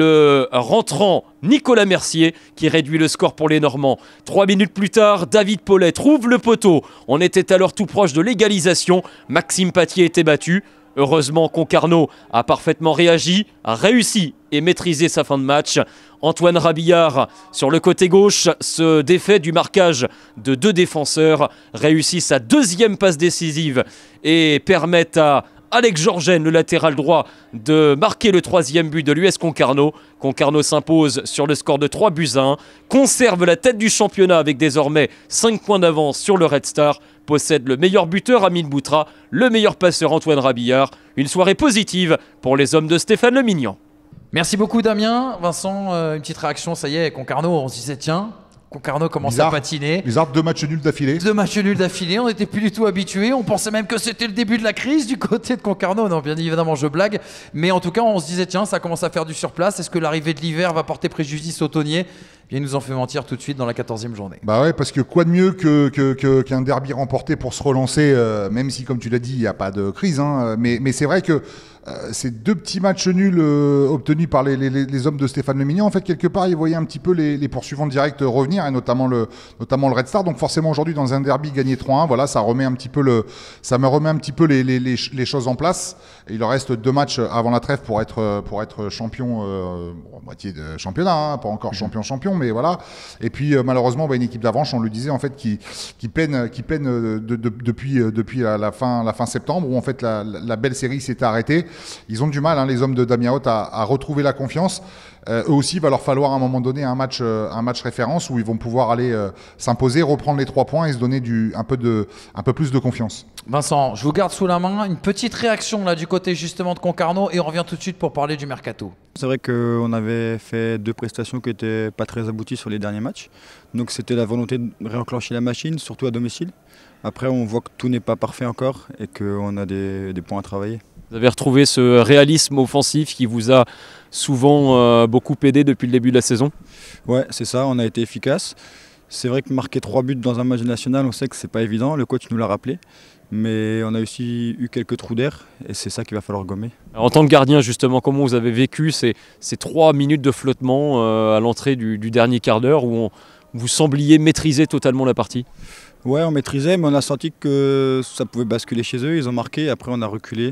Speaker 14: le rentrant Nicolas Mercier qui réduit le score pour les Normands. Trois minutes plus tard, David Paulet trouve le poteau. On était alors tout proche de l'égalisation. Maxime Patier était battu. Heureusement, Concarneau a parfaitement réagi, a réussi et maîtrisé sa fin de match. Antoine Rabillard, sur le côté gauche, se défait du marquage de deux défenseurs, réussit sa deuxième passe décisive et permet à Alex Georgen, le latéral droit, de marquer le troisième but de l'U S Concarneau. Concarneau s'impose sur le score de trois buts à un, conserve la tête du championnat avec désormais cinq points d'avance sur le Red Star, possède le meilleur buteur Amine Boutra, le meilleur passeur Antoine Rabillard. Une soirée positive pour les hommes de Stéphane Le Mignan.
Speaker 1: Merci beaucoup Damien. Vincent, euh, une petite réaction, ça y est, Concarneau, on se disait tiens, Concarneau commence
Speaker 2: bizarre,
Speaker 1: à patiner.
Speaker 2: Bizarre, deux matchs nuls d'affilée.
Speaker 1: Deux matchs nuls d'affilée, on n'était plus du tout habitués. On pensait même que c'était le début de la crise du côté de Concarneau. Non, bien évidemment, je blague. Mais en tout cas, on se disait, tiens, ça commence à faire du surplace. Est-ce que l'arrivée de l'hiver va porter préjudice aux Tonniers? Bien, il nous en fait mentir tout de suite dans la quatorzième journée. Bah ouais, parce que quoi de mieux que, que, que, qu'un derby remporté pour se relancer, euh, même si, comme tu l'as dit, il n'y a pas de crise. Hein, mais, mais c'est vrai que euh, ces deux petits matchs nuls euh, obtenus par les, les, les hommes de Stéphane Le Mignan, en fait, quelque part, ils voyaient un petit peu les, les poursuivants directs revenir, et notamment le, notamment le Red Star. Donc forcément, aujourd'hui, dans un derby gagné trois un, voilà, ça remet un petit peu, le, ça me remet un petit peu les, les, les, les choses en place. Et il leur reste deux matchs avant la trêve pour être, pour être champion, euh, bon, moitié de championnat, hein, pas encore champion-champion, mais voilà. Et puis euh, malheureusement, bah, une équipe d'Avranches, on le disait, en fait, qui, qui peine, qui peine de, de, de, depuis, depuis la, la, fin, la fin septembre, où en fait la, la belle série s'était arrêtée. Ils ont du mal, hein, les hommes de Damien Haute, à, à retrouver la confiance. Euh, eux aussi, il va leur falloir à un moment donné un match, euh, un match référence où ils vont pouvoir aller euh, s'imposer, reprendre les trois points et se donner du, un, peu de, un peu plus de confiance. Vincent, je vous garde sous la main. Une petite réaction là du côté justement de Concarneau et on revient tout de suite pour parler du mercato.
Speaker 15: C'est vrai qu'on avait fait deux prestations qui n'étaient pas très abouties sur les derniers matchs. Donc c'était la volonté de réenclencher la machine, surtout à domicile. Après, on voit que tout n'est pas parfait encore et qu'on a des, des points à travailler.
Speaker 14: Vous avez retrouvé ce réalisme offensif qui vous a souvent euh, beaucoup aidé depuis le début de la saison?
Speaker 15: Ouais, c'est ça, on a été efficace. C'est vrai que marquer trois buts dans un match national, on sait que c'est pas évident, le coach nous l'a rappelé. Mais on a aussi eu quelques trous d'air et c'est ça qu'il va falloir gommer.
Speaker 14: Alors, en tant que gardien, justement, comment vous avez vécu ces, ces trois minutes de flottement euh, à l'entrée du, du dernier quart d'heure où on, vous sembliez maîtriser totalement la partie?
Speaker 15: Ouais, on maîtrisait, mais on a senti que ça pouvait basculer chez eux. Ils ont marqué, après on a reculé.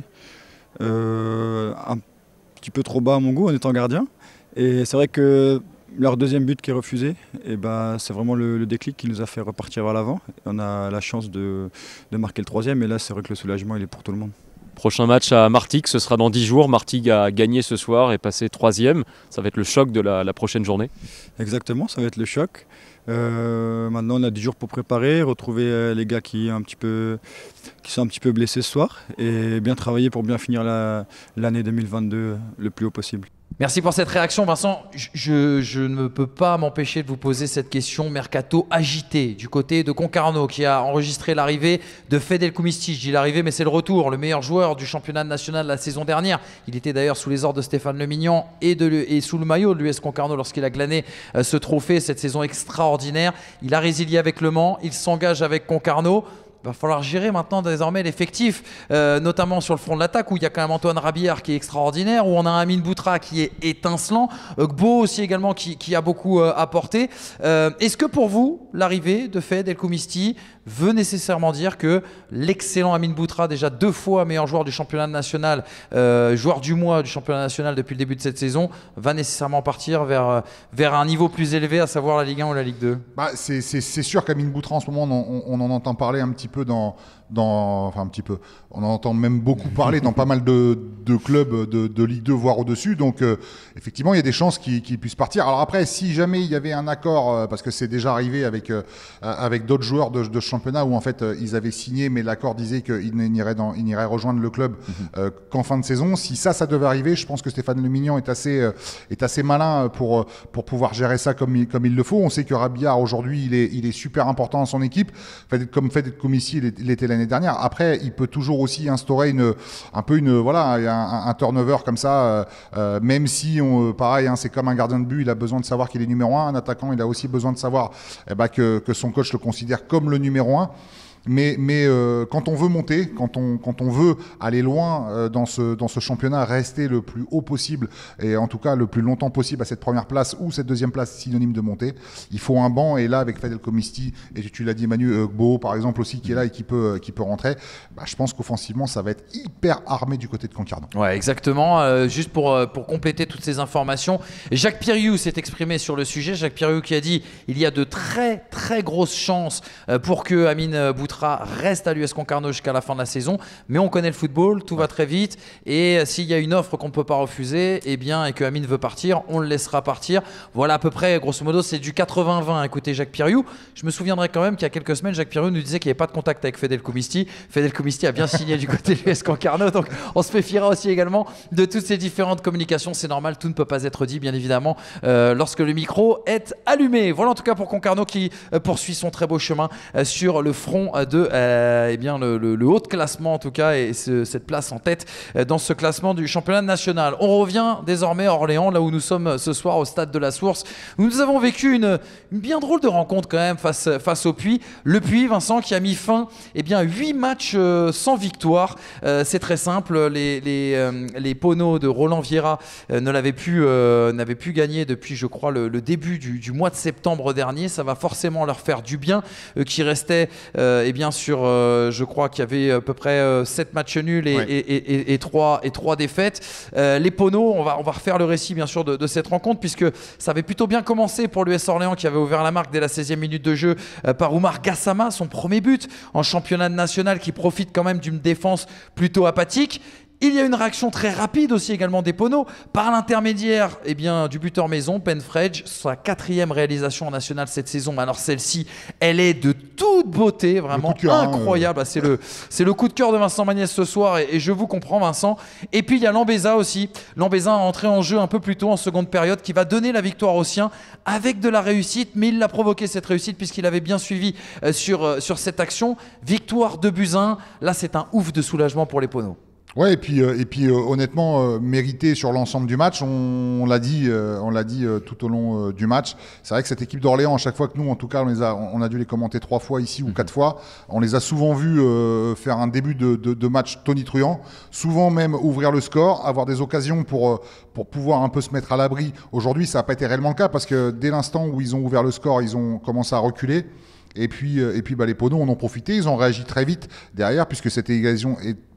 Speaker 15: Euh, un petit peu trop bas à mon goût en étant gardien. Et c'est vrai que leur deuxième but qui est refusé, et ben, c'est vraiment le, le déclic qui nous a fait repartir vers l'avant. On a la chance de, de marquer le troisième et là c'est vrai que le soulagement il est pour tout le monde.
Speaker 14: Prochain match à Martigues, ce sera dans dix jours. Martigues a gagné ce soir et passé troisième. Ça va être le choc de la, la prochaine journée.
Speaker 15: Exactement, ça va être le choc. Euh, maintenant, on a dix jours pour préparer, retrouver euh, les gars qui, un petit peu, qui sont un petit peu blessés ce soir et bien travailler pour bien finir la, l'année deux mille vingt-deux le plus haut possible.
Speaker 1: Merci pour cette réaction, Vincent. Je, je ne peux pas m'empêcher de vous poser cette question mercato agité du côté de Concarneau qui a enregistré l'arrivée de Fed El Koumisti. Je dis l'arrivée, mais c'est le retour, le meilleur joueur du championnat national la saison dernière. Il était d'ailleurs sous les ordres de Stéphane Lemignan et, de, et sous le maillot de l'U S Concarneau lorsqu'il a glané euh, ce trophée, cette saison extraordinaire. Il a résilié avec Le Mans, il s'engage avec Concarneau. Il va falloir gérer maintenant désormais l'effectif, euh, notamment sur le front de l'attaque où il y a quand même Antoine Rabillard qui est extraordinaire, où on a Amine Boutra qui est étincelant, euh, Gbo aussi également qui, qui a beaucoup euh, apporté. Euh, Est-ce que pour vous, l'arrivée de Fed El Koumisti veut nécessairement dire que l'excellent Amine Boutra, déjà deux fois meilleur joueur du championnat national, euh, joueur du mois du championnat national depuis le début de cette saison, va nécessairement partir vers, vers un niveau plus élevé, à savoir la Ligue un ou la Ligue deux?
Speaker 2: Bah, c'est sûr qu'Amine Boutra, en ce moment, on, on, on en entend parler un petit peu dans, dans... Enfin, un petit peu. On en entend même beaucoup parler dans pas mal de, de clubs de, de Ligue deux, voire au-dessus. Donc, euh, effectivement, il y a des chances qu'il qu'il puisse partir. Alors après, si jamais il y avait un accord, euh, parce que c'est déjà arrivé avec, euh, avec d'autres joueurs de, de championnat où, en fait, euh, ils avaient signé, mais l'accord disait qu'ils n'iraient n'iraient rejoindre le club euh, qu'en fin de saison. Si ça, ça devait arriver, je pense que Stéphane Lemignan est assez, euh, est assez malin pour, pour pouvoir gérer ça comme il, comme il le faut. On sait que Rabillard, aujourd'hui, il est, il est super important dans son équipe, comme Fed El Koumisti l'était l'année dernière. Après, il peut toujours aussi instaurer une, un peu une, voilà, un, un turnover comme ça, euh, euh, même si, on, pareil, hein, c'est comme un gardien de but, il a besoin de savoir qu'il est numéro un. Un attaquant, il a aussi besoin de savoir eh ben, que, que son coach le considère comme le numéro un. Mais, mais euh, quand on veut monter, quand on, quand on veut aller loin euh, dans, ce, dans ce championnat, rester le plus haut possible et en tout cas le plus longtemps possible à cette première place ou cette deuxième place synonyme de montée, il faut un banc. Et là, avec Fed El Koumisti, et tu l'as dit Manu, euh, Gbo par exemple aussi qui est là et qui peut, euh, qui peut rentrer, bah, je pense qu'offensivement ça va être hyper armé du côté de Concarneau.
Speaker 1: Ouais, exactement. Euh, juste pour, euh, pour compléter toutes ces informations, Jacques Piriou s'est exprimé sur le sujet. Jacques Piriou qui a dit il y a de très très grosses chances euh, pour que Amine Boutra reste à l'U S Concarneau jusqu'à la fin de la saison, mais on connaît le football, tout va très vite et s'il y a une offre qu'on ne peut pas refuser, eh bien, et que Amine veut partir, on le laissera partir. Voilà à peu près, grosso modo, c'est du quatre-vingts vingt. Écoutez Jacques Piriou, je me souviendrai quand même qu'il y a quelques semaines, Jacques Piriou nous disait qu'il n'y avait pas de contact avec Fed El Koumisti. Fed El Koumisti a bien signé du côté de l'U S Concarneau, donc on se méfiera aussi également de toutes ces différentes communications. C'est normal, tout ne peut pas être dit, bien évidemment, euh, lorsque le micro est allumé. Voilà en tout cas pour Concarneau qui euh, poursuit son très beau chemin euh, sur le front euh, de euh, eh bien, le, le, le haut de classement en tout cas et ce, cette place en tête euh, dans ce classement du championnat national. On revient désormais à Orléans, là où nous sommes ce soir au stade de la Source, où nous avons vécu une, une bien drôle de rencontre quand même face, face au Puy. Le Puy, Vincent, qui a mis fin eh bien, huit matchs euh, sans victoire. Euh, C'est très simple, les, les, euh, les Poneaux de Roland Vieira euh, ne l'avaient pu, euh, n'avaient pu gagner depuis, je crois, le, le début du, du mois de septembre dernier. Ça va forcément leur faire du bien, euh, qui restaient euh, eh bien, sur, euh, je crois qu'il y avait à peu près euh, sept matchs nuls et,
Speaker 2: ouais.
Speaker 1: et, et, et, trois, et trois défaites. Euh, les Poneaux, on va, on va refaire le récit bien sûr de, de cette rencontre, puisque ça avait plutôt bien commencé pour l'U S Orléans qui avait ouvert la marque dès la seizième minute de jeu euh, par Oumar Gassama, son premier but en championnat national, qui profite quand même d'une défense plutôt apathique. Il y a une réaction très rapide aussi également des Poneaux par l'intermédiaire eh bien, du buteur maison, Ben Fredge, sa quatrième réalisation en nationale cette saison. Mais alors celle-ci, elle est de toute beauté, vraiment
Speaker 2: cœur,
Speaker 1: incroyable.
Speaker 2: hein, euh...
Speaker 1: C'est le, c'est le coup de cœur de Vincent Magnès ce soir et, et je vous comprends Vincent. Et puis il y a Lambeza aussi. Lambeza a entré en jeu un peu plus tôt en seconde période qui va donner la victoire aux siens avec de la réussite, mais il l'a provoqué cette réussite puisqu'il avait bien suivi euh, sur, euh, sur cette action. Victoire de Buzyn, là c'est un ouf de soulagement pour les Poneaux.
Speaker 2: Ouais, et puis, euh, et puis euh, honnêtement, euh, mérité sur l'ensemble du match. On, on l'a dit, euh, on l'a dit euh, tout au long euh, du match. C'est vrai que cette équipe d'Orléans, à chaque fois que nous, en tout cas, on, les a, on a dû les commenter trois fois ici ou quatre fois. On les a souvent vus euh, faire un début de, de, de match tonitruant, souvent même ouvrir le score, avoir des occasions pour, euh, pour pouvoir un peu se mettre à l'abri. Aujourd'hui, ça n'a pas été réellement le cas parce que dès l'instant où ils ont ouvert le score, ils ont commencé à reculer. Et puis, et puis bah, les Poneaux en ont profité. Ils ont réagi très vite derrière puisque cette égalisation est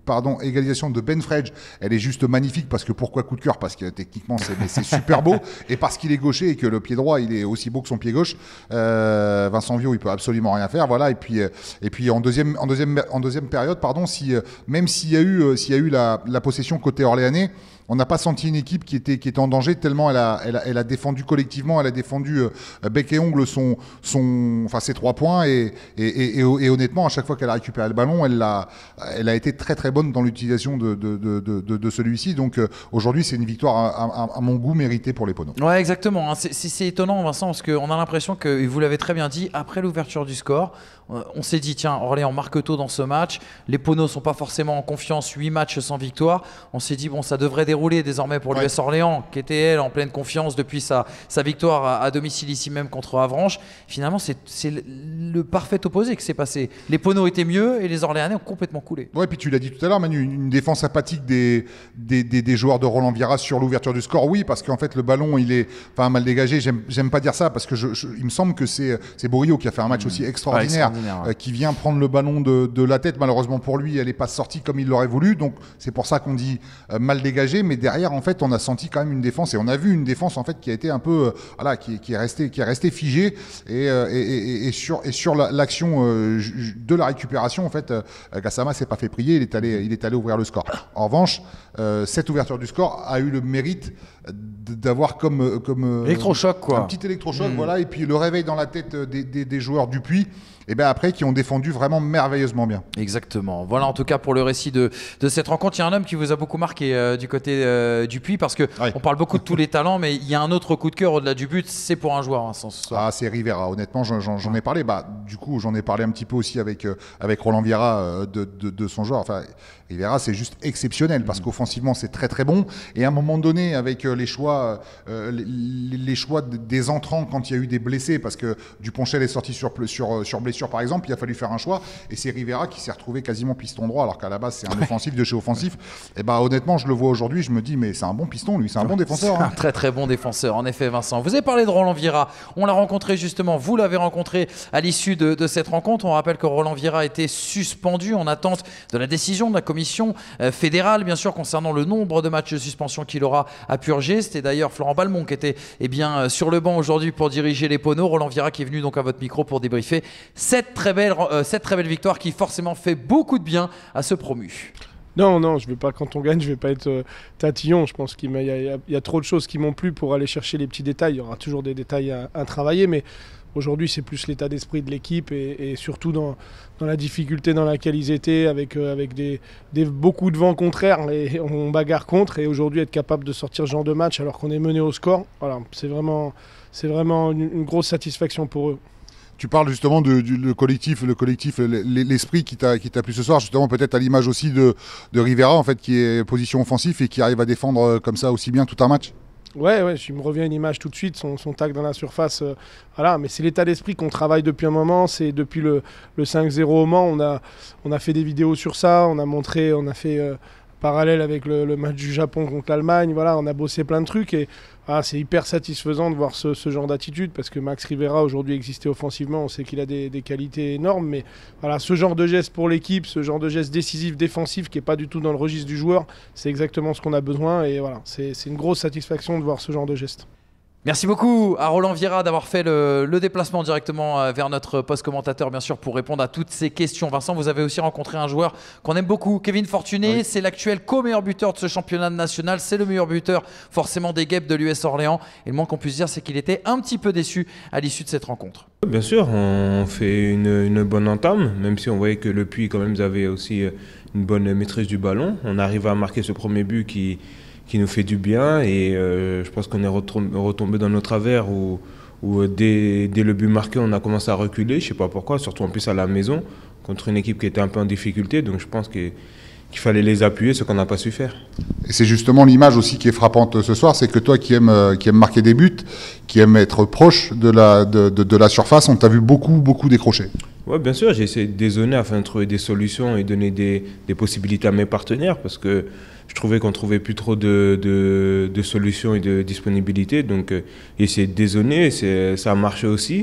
Speaker 2: pardon, égalisation de Ben Fredge, elle est juste magnifique parce que pourquoi coup de cœur? Parce que techniquement c'est, c'est super beau et parce qu'il est gaucher et que le pied droit il est aussi beau que son pied gauche. Euh, Vincent Viau il peut absolument rien faire, voilà. Et puis et puis en deuxième en deuxième en deuxième période, pardon, si même s'il y a eu s'il y a eu la, la possession côté orléanais, on n'a pas senti une équipe qui était, qui était en danger tellement elle a, elle a, elle a défendu collectivement, elle a défendu euh, bec et ongle son, son, enfin, ses trois points et, et, et, et, et honnêtement, à chaque fois qu'elle a récupéré le ballon, elle a, elle a été très très bonne dans l'utilisation de, de, de, de, de celui-ci. Donc euh, aujourd'hui, c'est une victoire à, à, à mon goût méritée pour les Poneaux.
Speaker 1: Ouais, exactement. C'est, c'est, c'est étonnant, Vincent, parce qu'on a l'impression que, vous l'avez très bien dit, après l'ouverture du score, on s'est dit, tiens, Orléans marque tôt dans ce match. Les Poneaux ne sont pas forcément en confiance, huit matchs sans victoire. On s'est dit, bon, ça devrait dérouler désormais pour l'U S ouais. Orléans, qui était, elle, en pleine confiance depuis sa, sa victoire à, à domicile ici même contre Avranches. Finalement, c'est, c'est le, le parfait opposé qui s'est passé. Les Poneaux étaient mieux et les Orléanais ont complètement coulé.
Speaker 2: Ouais, puis tu l'as dit tout à l'heure, Manu, une défense apathique des, des, des, des joueurs de Roland Vieira sur l'ouverture du score. Oui, parce qu'en fait, le ballon, il est enfin, mal dégagé. J'aime, j'aime pas dire ça parce que je, je, il me semble que c'est, c'est Borio qui a fait un match mmh. aussi extraordinaire. Ouais, Ouais. qui vient prendre le ballon de, de la tête. Malheureusement pour lui, elle n'est pas sortie comme il l'aurait voulu. Donc c'est pour ça qu'on dit euh, mal dégagé. Mais derrière, en fait, on a senti quand même une défense et on a vu une défense en fait qui a été un peu, euh, voilà, qui, qui est restée, qui est restée figée et, euh, et, et, et sur et sur la, l'action euh, de la récupération, en fait, euh, Gassama s'est pas fait prier. Il est allé, il est allé ouvrir le score. En revanche, euh, cette ouverture du score a eu le mérite d'avoir comme comme
Speaker 1: électrochoc quoi,
Speaker 2: un petit électrochoc, mmh. voilà, et puis le réveil dans la tête des, des, des joueurs du Puy. Et bien après, qui ont défendu vraiment merveilleusement bien.
Speaker 1: Exactement. Voilà en tout cas pour le récit de, de cette rencontre. Il y a un homme qui vous a beaucoup marqué euh, du côté euh, du Puy, parce qu'on oui. parle beaucoup de tous les talents, mais il y a un autre coup de cœur au-delà du but, c'est pour un joueur. Hein, ce soir.
Speaker 2: Ah, c'est Rivera. Honnêtement, j'en, j'en, j'en ai parlé. Bah, du coup, j'en ai parlé un petit peu aussi avec, euh, avec Roland Vieira euh, de, de, de son joueur. Enfin, Rivera, c'est juste exceptionnel parce mmh. qu'offensivement, c'est très très bon. Et à un moment donné, avec euh, les choix, euh, les, les choix des entrants quand il y a eu des blessés, parce que Duponchel est sorti sur, sur, sur blessure par exemple, il a fallu faire un choix. Et c'est Rivera qui s'est retrouvé quasiment piston droit, alors qu'à la base, c'est un offensif de chez offensif. Et bah honnêtement, je le vois aujourd'hui, je me dis, mais c'est un bon piston, lui, c'est un bon défenseur.
Speaker 1: C'est
Speaker 2: hein.
Speaker 1: un très très bon défenseur, en effet, Vincent. Vous avez parlé de Roland Vieira. On l'a rencontré justement, vous l'avez rencontré à l'issue de, de cette rencontre. On rappelle que Roland Vieira a été suspendu en attente de la décision de la commission euh, fédérale, bien sûr, concernant le nombre de matchs de suspension qu'il aura à purger. C'était d'ailleurs Florent Balmont qui était eh bien, sur le banc aujourd'hui pour diriger les Poneaux. Roland Vieira qui est venu donc à votre micro pour débriefer cette très belle, euh, cette très belle victoire qui forcément fait beaucoup de bien à ce promu.
Speaker 16: Non, non, je vais pas, quand on gagne, je vais pas être euh, tatillon. Je pense qu'il y a, il y a, il y a trop de choses qui m'ont plu pour aller chercher les petits détails. Il y aura toujours des détails à, à travailler, mais aujourd'hui, c'est plus l'état d'esprit de l'équipe et, et surtout dans, dans la difficulté dans laquelle ils étaient, avec, euh, avec des, des, beaucoup de vents contraires. Et on bagarre contre, et aujourd'hui, être capable de sortir ce genre de match alors qu'on est mené au score, voilà, c'est vraiment, c'est vraiment une, une grosse satisfaction pour eux.
Speaker 2: Tu parles justement de, du le collectif, le collectif, l'esprit qui t'a qui t'a plu ce soir, justement peut-être à l'image aussi de, de Rivera en fait, qui est position offensive et qui arrive à défendre comme ça aussi bien tout un match.
Speaker 16: Ouais, ouais, je me reviens une image tout de suite, son, son tac dans la surface, euh, voilà, mais c'est l'état d'esprit qu'on travaille depuis un moment. C'est depuis le, le cinq zéro au Mans, on a, on a fait des vidéos sur ça, on a montré, on a fait euh, parallèle avec le, le match du Japon contre l'Allemagne, voilà, on a bossé plein de trucs et ah, c'est hyper satisfaisant de voir ce, ce genre d'attitude, parce que Max Rivera aujourd'hui existait offensivement, on sait qu'il a des, des qualités énormes, mais voilà, ce genre de geste pour l'équipe, ce genre de geste décisif, défensif, qui n'est pas du tout dans le registre du joueur, c'est exactement ce qu'on a besoin, et voilà, c'est, c'est une grosse satisfaction de voir ce genre de geste.
Speaker 1: Merci beaucoup à Roland Vieira d'avoir fait le, le déplacement directement vers notre poste commentateur, bien sûr, pour répondre à toutes ces questions. Vincent, vous avez aussi rencontré un joueur qu'on aime beaucoup, Kevin Fortuné. Oui. C'est l'actuel co-meilleur buteur de ce championnat national. C'est le meilleur buteur forcément des Guêpes de l'U S Orléans. Et le moins qu'on puisse dire, c'est qu'il était un petit peu déçu à l'issue de cette rencontre.
Speaker 17: Bien sûr, on fait une, une bonne entame, même si on voyait que le Puy quand même avait aussi une bonne maîtrise du ballon. On arrive à marquer ce premier but qui... qui nous fait du bien, et euh, je pense qu'on est retombé dans nos travers où, où dès, dès le but marqué on a commencé à reculer, je ne sais pas pourquoi, surtout en plus à la maison contre une équipe qui était un peu en difficulté, donc je pense que, qu'il fallait les appuyer, ce qu'on n'a pas su faire.
Speaker 2: Et c'est justement l'image aussi qui est frappante ce soir, c'est que toi qui aimes, qui aimes marquer des buts, qui aimes être proche de la, de, de, de la surface, on t'a vu beaucoup, beaucoup décrocher.
Speaker 17: Oui, bien sûr, j'ai essayé de dézonner afin de trouver des solutions et donner des, des possibilités à mes partenaires, parce que je trouvais qu'on ne trouvait plus trop de, de, de solutions et de disponibilité. Donc, euh, essayer de dézonner, c'est, ça a marché aussi.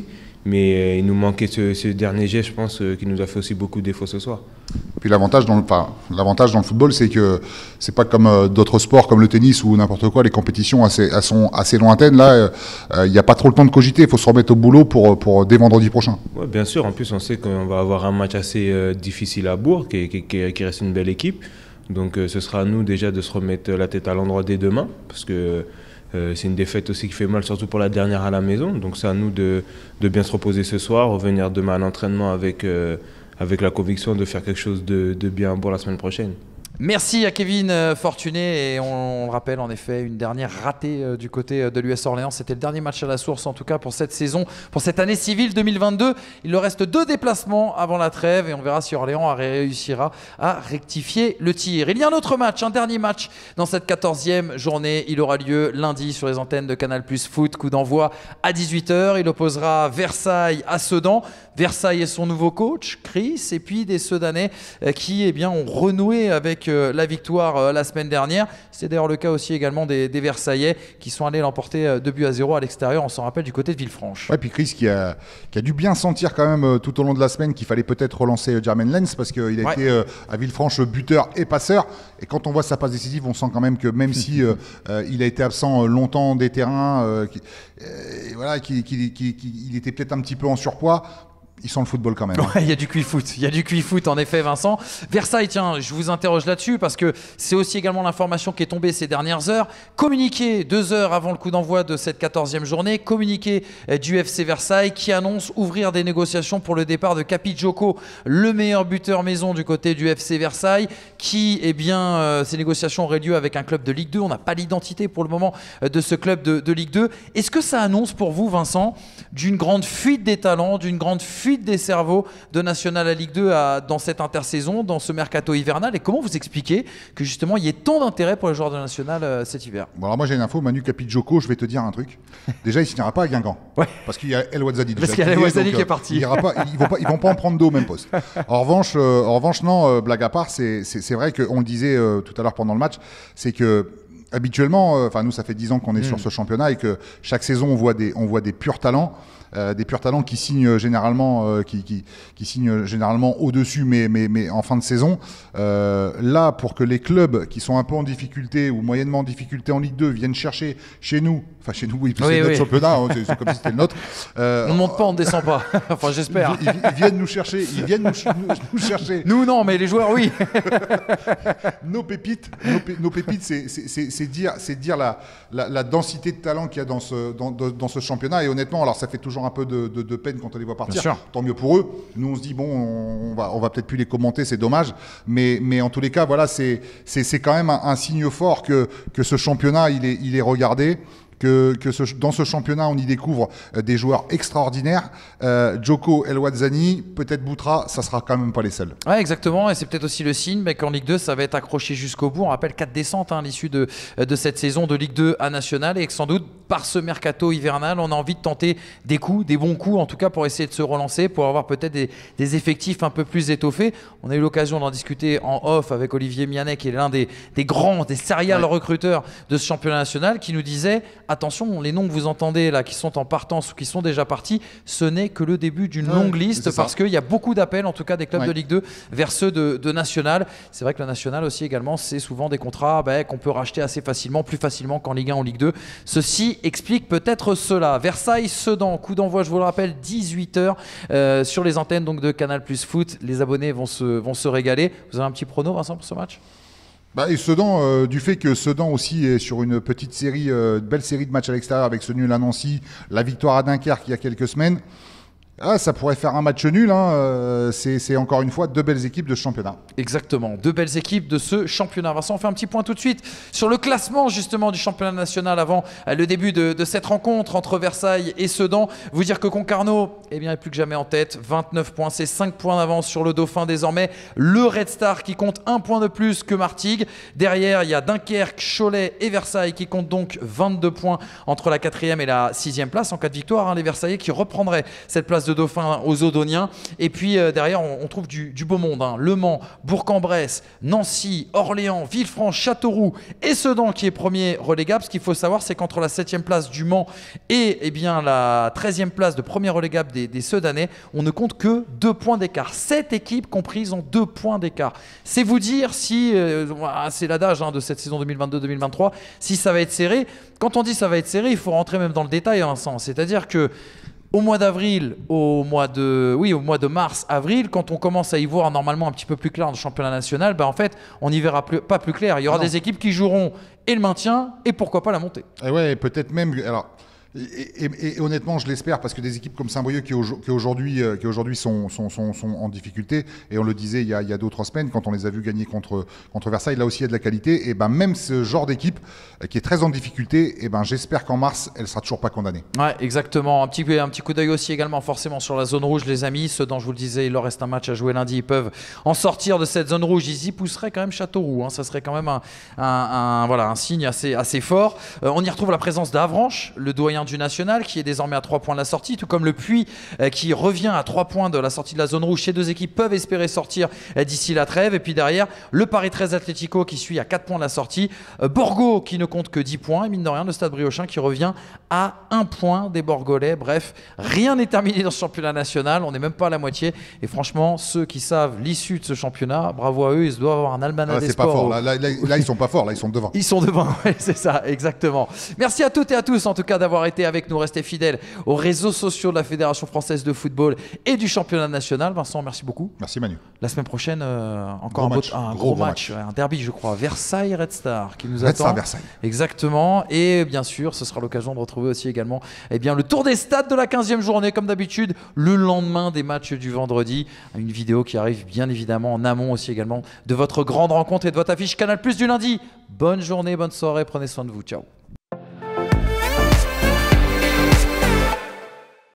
Speaker 17: Mais euh, il nous manquait ce, ce dernier geste, je pense, euh, qui nous a fait aussi beaucoup de défauts ce soir.
Speaker 2: Puis l'avantage dans le, enfin, l'avantage dans le football, c'est que c'est pas comme euh, d'autres sports comme le tennis ou n'importe quoi, les compétitions assez, elles sont assez lointaines. Là, il euh, n'y a pas trop le temps de cogiter, il faut se remettre au boulot pour, pour dès vendredi prochain.
Speaker 17: Ouais, bien sûr, en plus on sait qu'on va avoir un match assez euh, difficile à Bourg, qui, qui, qui, qui reste une belle équipe. Donc euh, ce sera à nous déjà de se remettre la tête à l'endroit dès demain, parce que euh, c'est une défaite aussi qui fait mal, surtout pour la dernière à la maison. Donc c'est à nous de, de bien se reposer ce soir, revenir demain à l'entraînement avec... Euh, avec la conviction de faire quelque chose de, de bien pour la semaine prochaine.
Speaker 1: Merci à Kevin Fortuné et on, on le rappelle en effet une dernière ratée euh, du côté de l'U S Orléans. C'était le dernier match à la source en tout cas pour cette saison, pour cette année civile deux mille vingt-deux. Il leur reste deux déplacements avant la trêve et on verra si Orléans réussira à rectifier le tir. Il y a un autre match, un dernier match dans cette quatorzième journée. Il aura lieu lundi sur les antennes de Canal Plus Foot. Coup d'envoi à dix-huit heures. Il opposera Versailles à Sedan. Versailles et son nouveau coach, Chris, et puis des Sedanais euh, qui eh bien, ont renoué avec euh, la victoire euh, la semaine dernière. C'est d'ailleurs le cas aussi également des, des Versaillais qui sont allés l'emporter euh, deux buts à zéro à l'extérieur, on s'en rappelle, du côté de Villefranche.
Speaker 2: Ouais, puis Chris qui a, qui a dû bien sentir quand même euh, tout au long de la semaine qu'il fallait peut-être relancer euh, Jermaine Lens parce qu'il a ouais. été euh, à Villefranche buteur et passeur. Et quand on voit sa passe décisive, on sent quand même que même si euh, euh, il a été absent longtemps des terrains, euh, qui, euh, voilà, qu'il qui, qui, qui, était peut-être un petit peu en surpoids, ils sont le football quand même.
Speaker 1: Ouais, il y a du cuit-foot, il y a du cuit-foot en effet, Vincent. Versailles, tiens, je vous interroge là-dessus parce que c'est aussi également l'information qui est tombée ces dernières heures. Communiqué deux heures avant le coup d'envoi de cette quatorzième journée, communiqué du F C Versailles qui annonce ouvrir des négociations pour le départ de Capi Djoko, le meilleur buteur maison du côté du F C Versailles, qui, eh bien, euh, ces négociations auraient lieu avec un club de Ligue deux. On n'a pas l'identité pour le moment de ce club de, de Ligue deux. Est-ce que ça annonce pour vous, Vincent, d'une grande fuite des talents, d'une grande fuite des cerveaux de National à Ligue deux à, dans cette intersaison, dans ce mercato hivernal, et comment vous expliquez que justement il y ait tant d'intérêt pour les joueurs de National euh, cet hiver?
Speaker 2: Bon, alors moi j'ai une info, Manu Capi Djoko, je vais te dire un truc. Déjà il ne signera pas à Guingamp, ouais. parce qu'il y a El Ouazzani.
Speaker 1: Parce qu'il y a El Ouazzani qui est parti.
Speaker 2: Il ira pas, ils ne vont, vont pas en prendre deux au même poste. En revanche, euh, en revanche non, euh, blague à part, c'est vrai qu'on le disait euh, tout à l'heure pendant le match, c'est que habituellement, enfin euh, nous ça fait dix ans qu'on est mmh. sur ce championnat et que chaque saison on voit des, on voit des purs talents. Euh, des purs talents qui signent généralement, euh, qui, qui, qui signent généralement au-dessus, mais, mais, mais en fin de saison. Euh, là, pour que les clubs qui sont un peu en difficulté ou moyennement en difficulté en Ligue deux viennent chercher chez nous, enfin chez nous, oui, oui, c'est oui. notre championnat, hein, c'est comme si c'était le nôtre.
Speaker 1: Euh, on ne monte pas, on ne descend pas. Enfin, j'espère.
Speaker 2: Ils, ils, ils viennent nous chercher, ils viennent nous, nous, nous chercher.
Speaker 1: Nous non, mais les joueurs oui.
Speaker 2: Nos pépites, nos, pé, nos pépites, c'est dire, c'est dire la, la, la densité de talent qu'il y a dans ce, dans, dans ce championnat. Et honnêtement, alors ça fait toujours un peu de, de, de peine quand on les voit partir. Tant mieux pour eux. Nous, on se dit, bon, on va, on va peut-être plus les commenter, c'est dommage. Mais, mais en tous les cas, voilà, c'est quand même un, un signe fort que, que ce championnat, il est, il est regardé. Que, que ce, dans ce championnat, on y découvre euh, des joueurs extraordinaires. Euh, Djoko, El Ouazzani, peut-être Boutra, ça sera quand même pas les seuls.
Speaker 1: Ouais, exactement, et c'est peut-être aussi le signe bah, qu'en Ligue deux, ça va être accroché jusqu'au bout. On rappelle quatre descentes hein, à l'issue de, de cette saison de Ligue deux à National, et que sans doute, par ce mercato hivernal, on a envie de tenter des coups, des bons coups, en tout cas pour essayer de se relancer, pour avoir peut-être des, des effectifs un peu plus étoffés. On a eu l'occasion d'en discuter en off avec Olivier Mianet, qui est l'un des, des grands, des serial ouais. recruteurs de ce championnat national, qui nous disait attention, les noms que vous entendez là, qui sont en partance ou qui sont déjà partis, ce n'est que le début d'une ouais, longue liste parce qu'il y a beaucoup d'appels, en tout cas des clubs ouais. de Ligue deux, vers ceux de, de National. C'est vrai que le National aussi également, c'est souvent des contrats bah, qu'on peut racheter assez facilement, plus facilement qu'en Ligue un ou Ligue deux. Ceci explique peut-être cela. Versailles, Sedan, coup d'envoi, je vous le rappelle, dix-huit heures euh, sur les antennes donc, de Canal Plus Foot. Les abonnés vont se, vont se régaler. Vous avez un petit prono, Vincent, pour ce match ?
Speaker 2: Bah, et Sedan, euh, du fait que Sedan aussi est sur une petite série, euh, belle série de matchs à l'extérieur avec ce nul à Nancy, la victoire à Dunkerque il y a quelques semaines, ah, ça pourrait faire un match nul. Hein. Euh, c'est encore une fois deux belles équipes de ce championnat.
Speaker 1: Exactement, deux belles équipes de ce championnat. Vincent, on fait un petit point tout de suite sur le classement justement du championnat national avant le début de, de cette rencontre entre Versailles et Sedan. Vous dire que Concarneau eh bien, est plus que jamais en tête, vingt-neuf points, c'est cinq points d'avance sur le Dauphin désormais. Le Red Star qui compte un point de plus que Martigues. Derrière, il y a Dunkerque, Cholet et Versailles qui comptent donc vingt-deux points entre la quatrième et la sixième place. En cas de victoire, hein, les Versaillais qui reprendraient cette place de Dauphin aux Odoniens. Et puis euh, derrière, on, on trouve du, du beau monde. Hein. Le Mans, Bourg-en-Bresse, Nancy, Orléans, Villefranche, Châteauroux et Sedan qui est premier relégable. Ce qu'il faut savoir, c'est qu'entre la septième place du Mans et eh bien, la treizième place de premier relégable des, des Sedanais, on ne compte que deux points d'écart. Sept équipes comprises en deux points d'écart. C'est vous dire si, euh, c'est l'adage hein, de cette saison deux mille vingt-deux deux mille vingt-trois, si ça va être serré. Quand on dit ça va être serré, il faut rentrer même dans le détail à un sens. C'est-à-dire que au mois d'avril, au mois de, oui, au mois de mars, avril, quand on commence à y voir normalement un petit peu plus clair dans le championnat national, ben en fait, on n'y verra plus, pas plus clair. Il y aura
Speaker 2: non.
Speaker 1: des équipes qui joueront et le maintien et pourquoi pas la montée.
Speaker 2: Et ouais, peut-être même. Alors. Et, et, et honnêtement, je l'espère, parce que des équipes comme Saint-Brieuc qui, au, qui aujourd'hui, euh, qui aujourd'hui sont, sont, sont, sont en difficulté, et on le disait il y a, il y a deux ou trois semaines, quand on les a vus gagner contre, contre Versailles, là aussi il y a de la qualité, et ben même ce genre d'équipe euh, qui est très en difficulté, et ben j'espère qu'en mars, elle sera toujours pas condamnée.
Speaker 1: Ouais, exactement. Un petit, un petit coup d'œil aussi également forcément sur la zone rouge, les amis. Ceux dont je vous le disais, il leur reste un match à jouer lundi, ils peuvent en sortir de cette zone rouge. Ils y pousseraient quand même Châteauroux, hein. Ça serait quand même un, un, un, voilà, un signe assez, assez fort. Euh, on y retrouve la présence d'Avranches, le doyen du national, qui est désormais à trois points de la sortie, tout comme le Puy euh, qui revient à trois points de la sortie de la zone rouge. Ces deux équipes peuvent espérer sortir euh, d'ici la trêve. Et puis derrière, le Paris treize Atlético qui suit à quatre points de la sortie. Euh, Borgo qui ne compte que dix points. Et mine de rien, le Stade Briochin qui revient à un point des Borgolais. Bref, rien n'est terminé dans ce championnat national. On n'est même pas à la moitié. Et franchement, ceux qui savent l'issue de ce championnat, bravo à eux. Ils doivent avoir un almanach
Speaker 2: ah,
Speaker 1: des
Speaker 2: c'est
Speaker 1: sports.
Speaker 2: Pas fort. Là, là, là, là, ils sont pas forts. Là, ils sont devant.
Speaker 1: Ils sont devant. Ouais, c'est ça, exactement. Merci à toutes et à tous, en tout cas, d'avoir été avec nous. Restez fidèles aux réseaux sociaux de la Fédération française de football et du championnat national. Vincent, merci beaucoup.
Speaker 2: Merci Manu.
Speaker 1: La semaine prochaine, euh, encore
Speaker 2: gros
Speaker 1: un,
Speaker 2: match.
Speaker 1: beau, un
Speaker 2: gros,
Speaker 1: gros,
Speaker 2: gros
Speaker 1: match,
Speaker 2: match.
Speaker 1: un derby, je crois. Versailles Red Star qui nous
Speaker 2: Red
Speaker 1: attend.
Speaker 2: Star Versailles.
Speaker 1: Exactement. Et bien sûr, ce sera l'occasion de retrouver aussi également eh bien, le tour des stades de la quinzième journée, comme d'habitude, le lendemain des matchs du vendredi. Une vidéo qui arrive bien évidemment en amont aussi également de votre grande rencontre et de votre affiche Canal Plus du lundi. Bonne journée, bonne soirée, prenez soin de vous. Ciao.